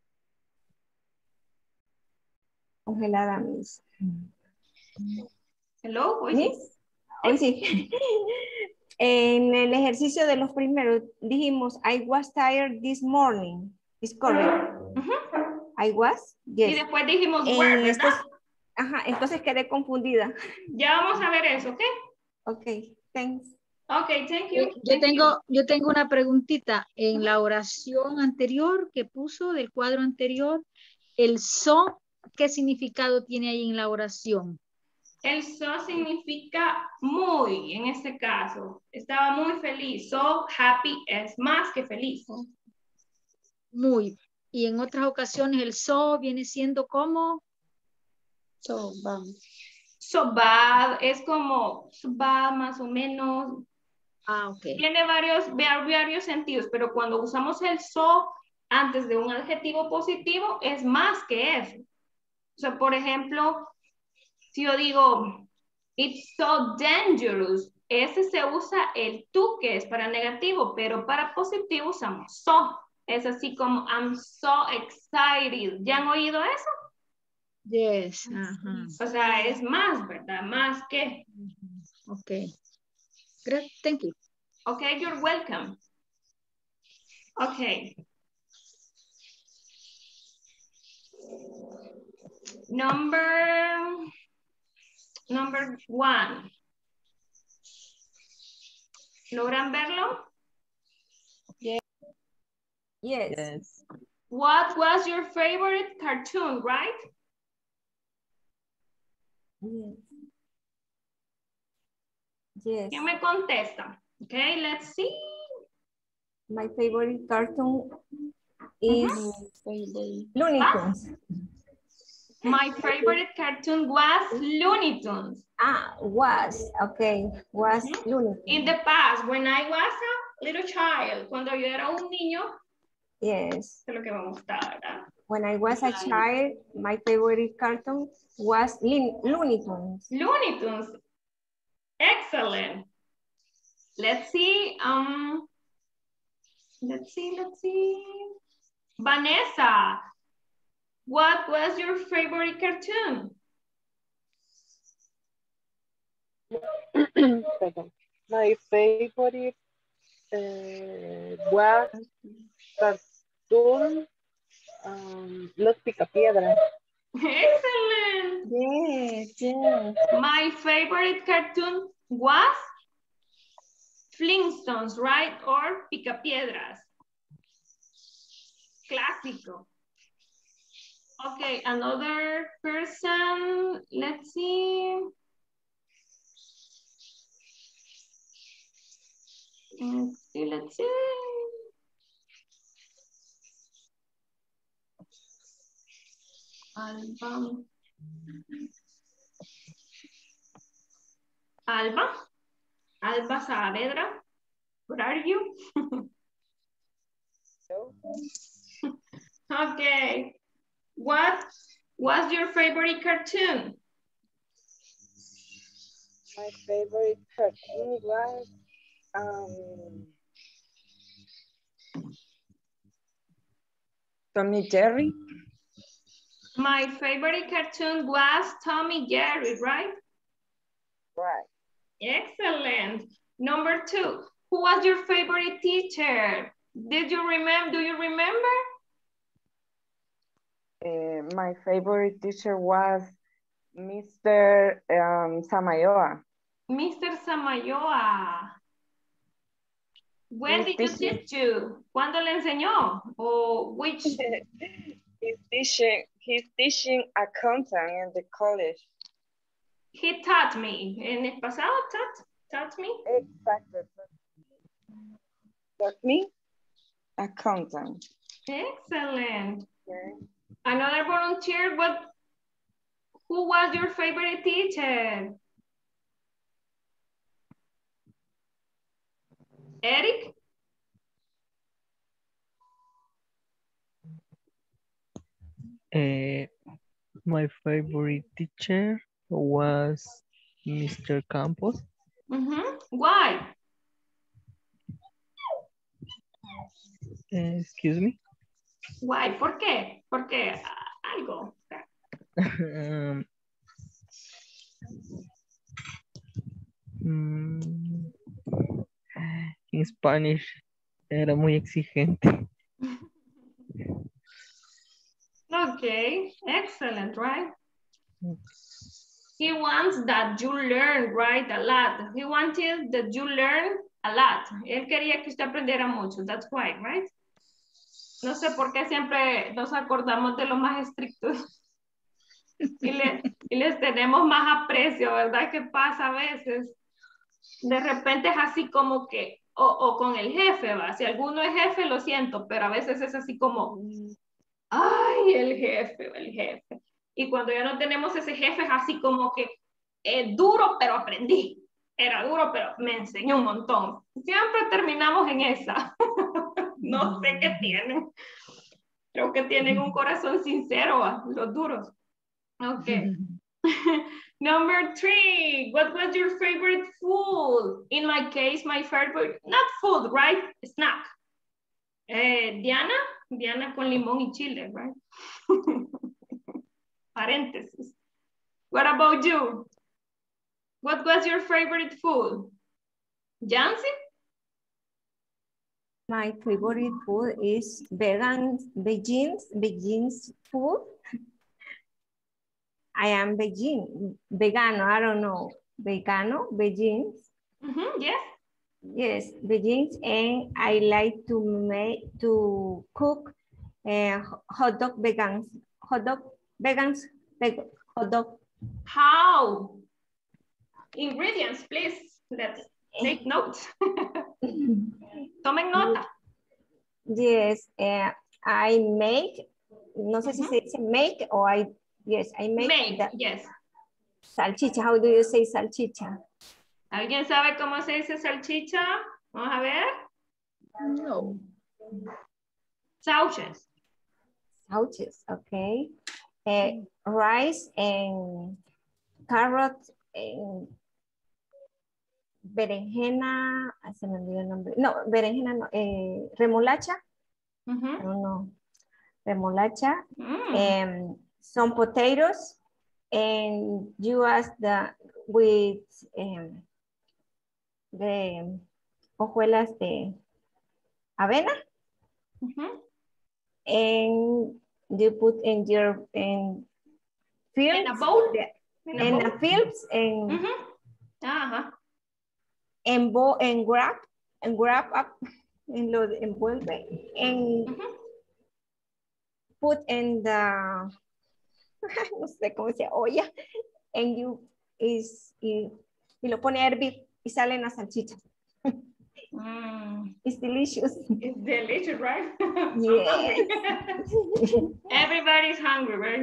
Congelada, Miss. Hello, hoy sí. Miss, hoy sí. En el ejercicio de los primeros dijimos, I was tired this morning. Is correct. I was, yes. Y después dijimos were, ¿verdad? Ajá, entonces quedé confundida. Ya vamos a ver eso, ¿ok? Ok, thanks. Ok, thank you. Yo tengo una preguntita. En la oración anterior que puso del cuadro anterior, el so, ¿qué significado tiene ahí en la oración? El so significa muy, en este caso. Estaba muy feliz. So happy es más que feliz. Muy. Y en otras ocasiones el so viene siendo como... So bad. So bad es como so bad más o menos. Ah, ok. Tiene varios sentidos, pero cuando usamos el so antes de un adjetivo positivo es más que eso. O sea, por ejemplo, si yo digo, it's so dangerous, ese se usa el to, que es para negativo, pero para positivo usamos so. Es así como, I'm so excited. ¿Ya han oído eso? Yes. Ajá. O sea, es más, ¿verdad? Más que. Ok. Great. Thank you. Okay, you're welcome. Okay. Number 1. ¿Logran verlo? Yes. Yes. What was your favorite cartoon, right? Yes. Yes. ¿Quién me contesta? Okay, let's see. My favorite cartoon is Looney Tunes. My favorite cartoon was Looney Tunes. Ah, was, okay, was Looney Tunes. In the past, when I was a little child, cuando yo era un niño, yes. es lo que me gustaba, ¿verdad? When I was a child, my favorite cartoon was Looney Tunes. Looney Tunes. Excellent. Let's see. Let's see. Vanessa, what was your favorite cartoon? My favorite was cartoon Los Picapiedras. Excellent. Yes, yes. My favorite cartoon was Flintstones, right? Or Picapiedras. Clásico. Okay, another person. Let's see. Let's see. Alba Saavedra, where are you? Okay. What was your favorite cartoon? My favorite cartoon was Tommy Jerry. My favorite cartoon was Tommy Jerry, right? Right. Excellent. Number 2, who was your favorite teacher? Do you remember? My favorite teacher was Mr. Samayoa. Mr. Samayoa. When did you teach you? ¿Cuándo le enseñó? Or which? He's teaching accounting in the college. He taught me. En el pasado, taught me? Exactly. Taught me accounting. Excellent. Okay. Another volunteer, who was your favorite teacher? Eric? My favorite teacher was Mr. Campos. Why? Excuse me? Why? ¿Por qué? Porque algo. En Spanish era muy exigente. Okay, excellent, right? He wants that you learn, right, a lot. He wanted that you learn a lot. Él quería que usted aprendiera mucho. That's why, right? No sé por qué siempre nos acordamos de los más estrictos y les tenemos más aprecio, ¿verdad? ¿Qué pasa a veces? De repente es así como que, o con el jefe, ¿va? Si alguno es jefe, lo siento, pero a veces es así como, ay, el jefe. Y cuando ya no tenemos ese jefe, es así como que, duro, pero aprendí. Era duro, pero me enseñó un montón. Siempre terminamos en esa. No sé qué tienen. Creo que tienen un corazón sincero, los duros. Okay. Number 3. What was your favorite food? In my case, my favorite, not food, right? Snack. Diana con limón y chile, right? Paréntesis. What about you? What was your favorite food? Jancy? My favorite food is vegans food. I am vegano, I don't know, vegans. Yes. Yes, vegans, and I like to cook hot dog. How? Ingredients, please. Let's take notes. Tomen nota. Yes, I make, no sé si se dice make o I make yes. Salchicha, how do you say salchicha? ¿Alguien sabe cómo se dice salchicha? Vamos a ver. No. Sauces. Sauces, okay. Rice and carrot and berenjena, se me olvidó el nombre. No, berenjena no, remolacha. No, remolacha. Some potatoes, and you ask with the hojuelas de avena, and you put in your fields, in a bowl, in a fields, and grab up, and lo envuelve, and put in the no sé cómo se llama, olla, and y lo pone a hervir y salen las salchichas. It's delicious. It's delicious, right? Yes. Everybody's hungry, right?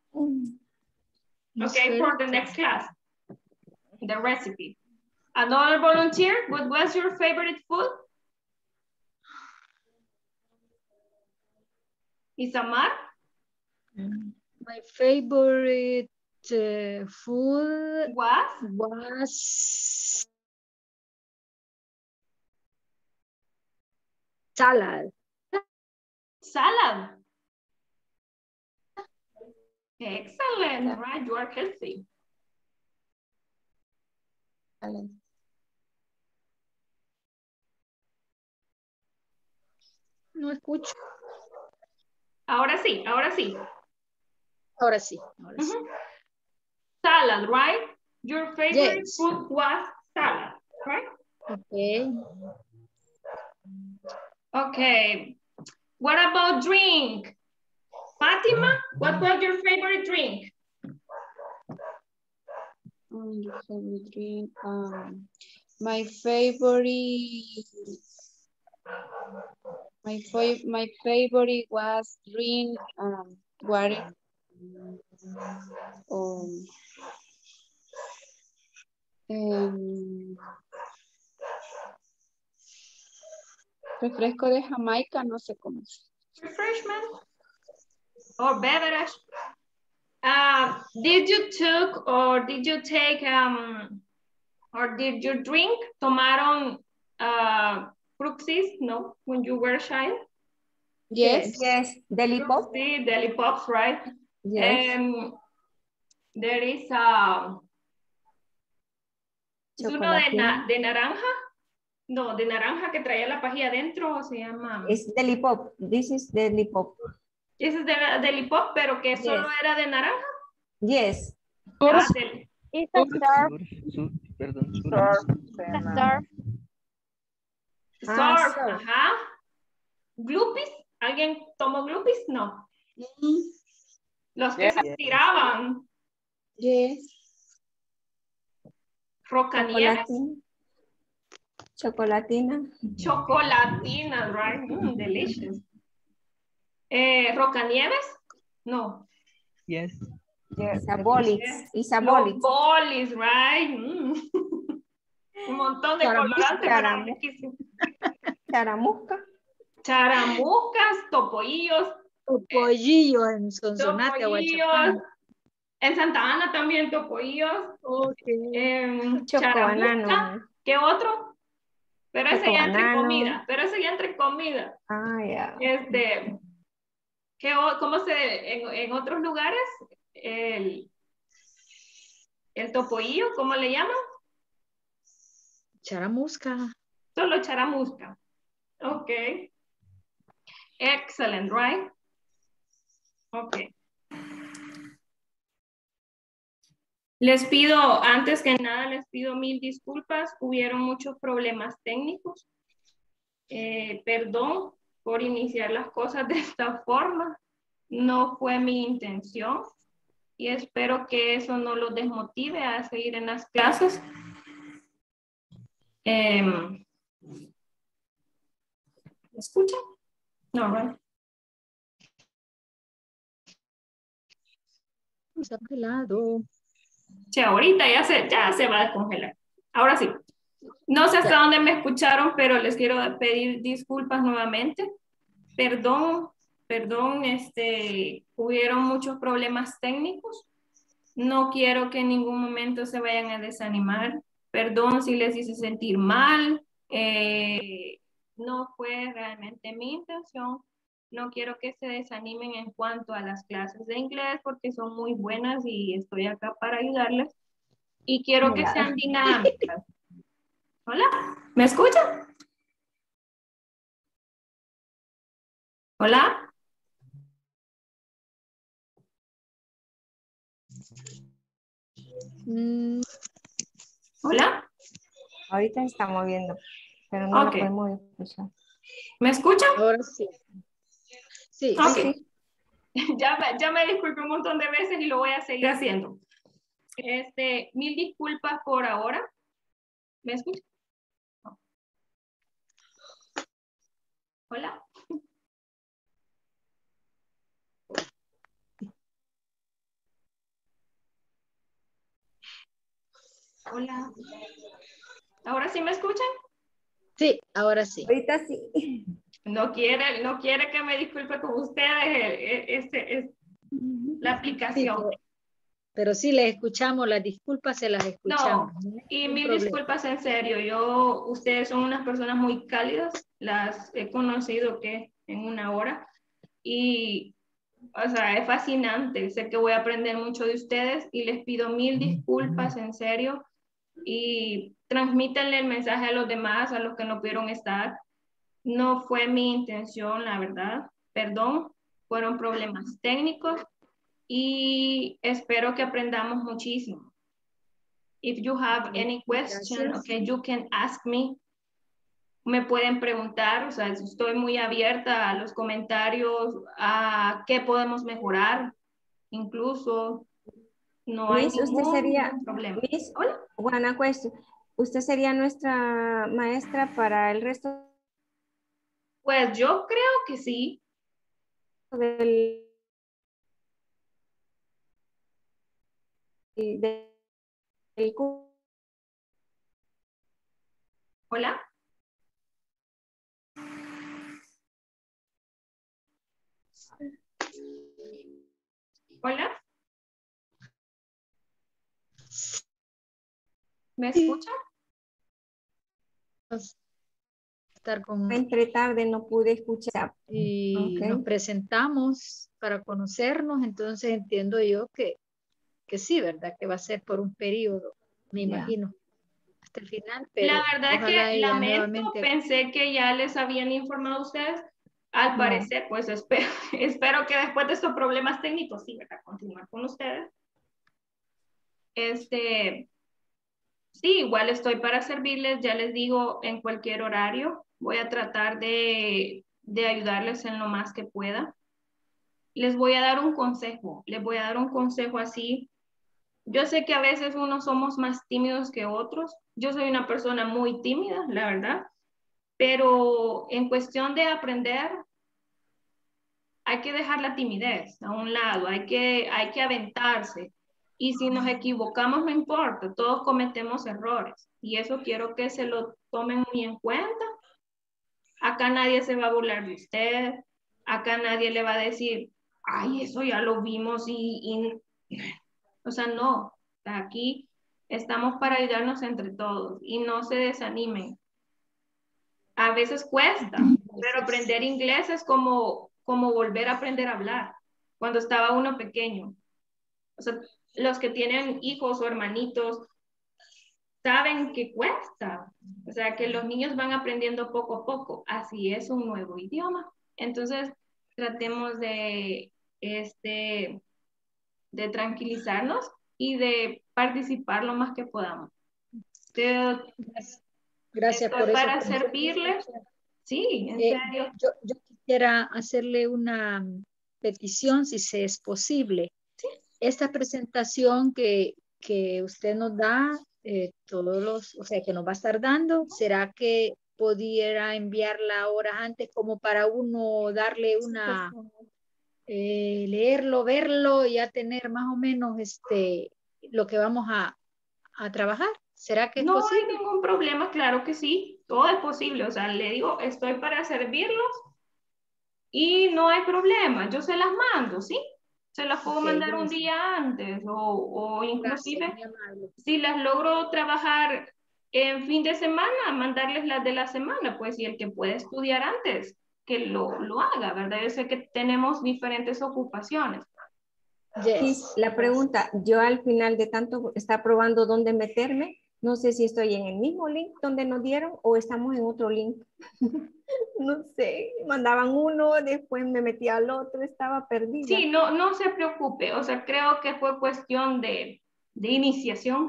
Okay, for the next class, the recipe. Another volunteer, what was your favorite food? Isamar? My favorite food was salad. Salad. Excellent, right? You are healthy. No escucho. Ahora sí, ahora sí. Ahora sí. Salad, right? Your favorite food was salad, right? Okay. Okay. What about drink? Fatima, what was your favorite drink? Your favorite drink? My favorite was drink water. Refresco de Jamaica, no sé cómo. Refreshment or beverage. Did you took or did you take or did you drink? ¿Tomaron Fruxis? No, when you were a child? Yes. Deli Pop. Sí, Deli Pops, right? Yes. There is a ¿Es uno de naranja? No, de naranja que traía la pajilla adentro, se llama... Es Deli Pop. This is Deli Pop. Ese es de Lipop, pero que solo era de naranja. Yes. Ah, It's a surf. Perdón. Surf, ajá. Glupis, ¿alguien tomó glupis? No. Los que se tiraban. Yes. Rocanieves. Chocolatina. Chocolatina, right? Delicious. ¿Rocanieves? No. Yes. Isabolix. Los bolis, right? Un montón de colorantes. Charamusca. Charamuscas, topollillos. Topollillos en Sonsonate, Huachapán. En Santa Ana también topollillos. Chocobanano. ¿Qué otro? Pero ese ya entre comida. Ah, ya. ¿Cómo en otros lugares? El topollillo, ¿cómo le llaman? Charamusca. Solo charamusca. Ok. Excellent, right? Ok. Antes que nada, les pido 1000 disculpas. Hubieron muchos problemas técnicos. Perdón por iniciar las cosas de esta forma. No fue mi intención. Y espero que eso no los desmotive a seguir en las clases. ¿Me escuchan? No, right? Está pelado. Sí, ahorita ya se va a descongelar. Ahora sí. No sé hasta dónde me escucharon, pero les quiero pedir disculpas nuevamente. Perdón, hubieron muchos problemas técnicos. No quiero que en ningún momento se vayan a desanimar. Perdón si les hice sentir mal. No fue realmente mi intención. No quiero que se desanimen en cuanto a las clases de inglés porque son muy buenas y estoy acá para ayudarles. Y quiero que sean dinámicas. Hola, ¿me escuchan? Hola. Hola. Ahorita se está moviendo, pero no la podemos escuchar. ¿Me escuchan? Ahora sí. Sí. Ok. Ya me disculpé un montón de veces y lo voy a seguir haciendo. 1000 disculpas por ahora. ¿Me escuchan? Hola. Hola. ¿Ahora sí me escuchan? Sí, ahora sí. Ahorita sí. No quiere que me disculpe con ustedes la aplicación. Sí, pero sí les escuchamos, las disculpas se las escuchamos. No, y 1000 disculpas en serio. Ustedes son unas personas muy cálidas, las he conocido en una hora y, o sea, es fascinante. Sé que voy a aprender mucho de ustedes y les pido 1000 disculpas en serio y transmítanle el mensaje a los demás, a los que no pudieron estar. No fue mi intención, la verdad. Perdón, fueron problemas técnicos y espero que aprendamos muchísimo. If you have any question, okay, you can ask me. Me pueden preguntar, o sea, estoy muy abierta a los comentarios, a qué podemos mejorar, incluso no hay ningún problema. Miss, buena question. ¿Usted sería nuestra maestra para el resto? Pues yo creo que sí. Del curso. Hola. Hola. ¿Me escuchan? Estar con... Entre tarde no pude escuchar. Y nos presentamos para conocernos, entonces entiendo yo que sí, ¿verdad? Que va a ser por un periodo, me imagino. hasta el final, pero la verdad ojalá que ella lamento, nuevamente... pensé que ya les habían informado a ustedes. Al No. parecer, pues espero que después de estos problemas técnicos, sí, ¿verdad? Continuar con ustedes. Sí, igual estoy para servirles, ya les digo, en cualquier horario. Voy a tratar de ayudarles en lo más que pueda. Les voy a dar un consejo, les voy a dar un consejo así. Yo sé que a veces unos somos más tímidos que otros. Yo soy una persona muy tímida, la verdad. Pero en cuestión de aprender, hay que dejar la timidez a un lado, hay que aventarse. Y si nos equivocamos, no importa, todos cometemos errores. Y eso quiero que se lo tomen muy en cuenta. Acá nadie se va a burlar de usted, acá nadie le va a decir, ay, eso ya lo vimos o sea, no. Aquí estamos para ayudarnos entre todos y no se desanimen. A veces cuesta, pero aprender inglés es como volver a aprender a hablar cuando estaba uno pequeño. O sea, los que tienen hijos o hermanitos saben que cuesta. O sea, que los niños van aprendiendo poco a poco. Así es un nuevo idioma. Entonces, tratemos de tranquilizarnos y de participar lo más que podamos. Gracias estoy por eso. para servirles. Sí, en serio. Yo quisiera hacerle una petición, si se es posible. Sí. Esta presentación que usted nos da, o sea, que nos va a estar dando, ¿será que pudiera enviarla horas antes como para uno darle una, leerlo, verlo y ya tener más o menos lo que vamos a trabajar? ¿Será que es No posible? hay ningún problema, claro que sí, todo es posible. O sea, le digo, estoy para servirlos y no hay problema, yo se las mando, ¿sí? Se las puedo mandar un día antes o inclusive si las logro trabajar en fin de semana, mandarles las de la semana, pues, y el que puede estudiar antes, que lo haga, ¿verdad? Yo sé que tenemos diferentes ocupaciones. Sí, la pregunta, yo al final de tanto estar probando dónde meterme, no sé si estoy en el mismo link donde nos dieron o estamos en otro link. No sé, mandaban uno, después me metí al otro, estaba perdida. Sí, no se preocupe, o sea, creo que fue cuestión de iniciación,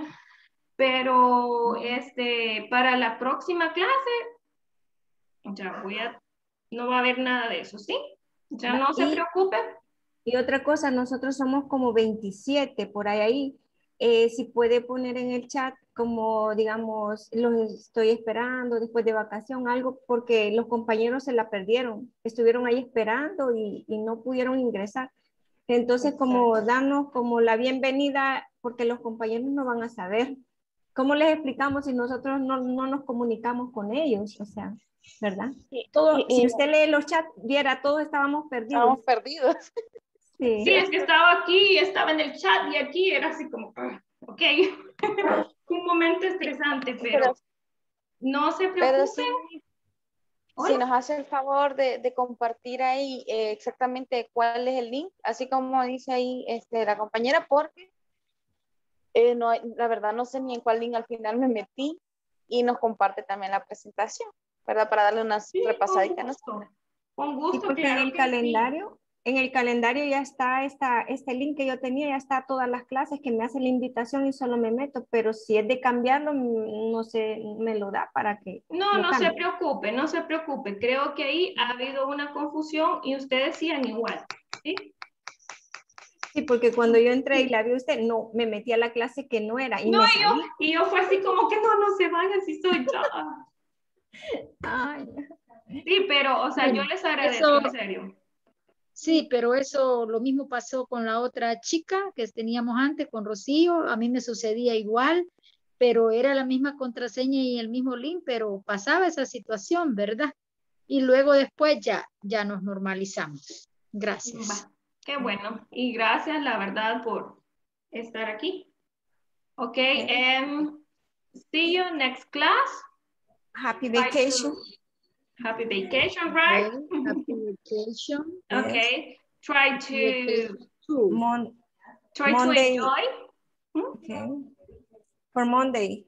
pero para la próxima clase, ya no va a haber nada de eso, ¿sí? Ya no se preocupe. Y otra cosa, nosotros somos como 27 por ahí. Si puede poner en el chat como, digamos, los estoy esperando después de vacación, algo, porque los compañeros se la perdieron. Estuvieron ahí esperando y no pudieron ingresar. Entonces, como darnos como la bienvenida, porque los compañeros no van a saber. ¿Cómo les explicamos si nosotros no nos comunicamos con ellos? O sea, ¿verdad? Si usted lee los chats, viera, todos estábamos perdidos. Estábamos perdidos. Sí. Sí, es que estaba aquí, estaba en el chat y aquí era así como, ok, un momento estresante, pero no se preocupen. Pero si nos hace el favor de compartir ahí exactamente cuál es el link, así como dice ahí la compañera, porque la verdad no sé ni en cuál link al final me metí y nos comparte también la presentación, ¿verdad? Para darle una repasadita. Con gusto, sí, porque claro, en el calendario ya está este link que yo tenía, ya está todas las clases que me hace la invitación y solo me meto, pero si es de cambiarlo, no sé, me lo da para que no se preocupe, no se preocupe. Creo que ahí ha habido una confusión y ustedes decían igual, ¿sí? Sí, porque cuando yo entré y la vi usted, no, me metí a la clase que no era. Y yo fue así como que no se vayan, si soy yo. Ay. Sí, pero, o sea, yo les agradezco, en serio. Sí, pero eso lo mismo pasó con la otra chica que teníamos antes, con Rocío. A mí me sucedía igual, pero era la misma contraseña y el mismo link, pero pasaba esa situación, ¿verdad? Y luego después ya nos normalizamos. Gracias. Qué bueno. Y gracias, la verdad, por estar aquí. Ok, see you next class. Happy vacation. Happy vacation, right? Happy vacation. Okay. Try to Monday. enjoy. Okay. For Monday.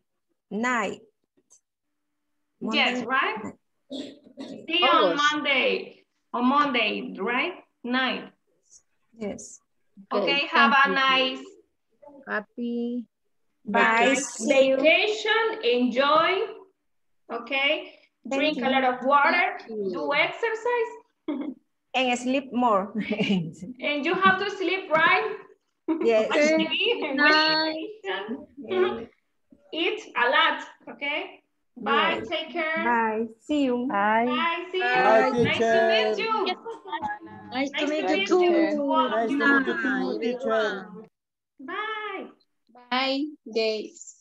night. Yes, right? See you on Monday. On Monday, right? Night. Yes. Okay, have a nice Happy. Bye. See you. vacation. Enjoy. Okay. Drink a lot of water. Do exercise. And sleep more. And you have to sleep, right? Yes. Watch TV, watch eat a lot, okay? Bye, Yes. take care. Bye. See you. Bye, see you. Bye, Nice to meet teacher. you. Nice to meet to you too. all of Nice you. to meet you too, teacher. Bye. Bye, guys.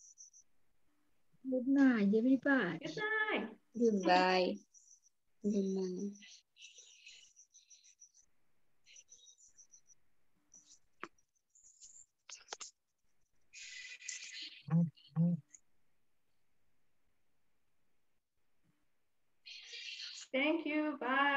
Good night, everybody. Good night. Goodbye. Good night. Thank you. Bye.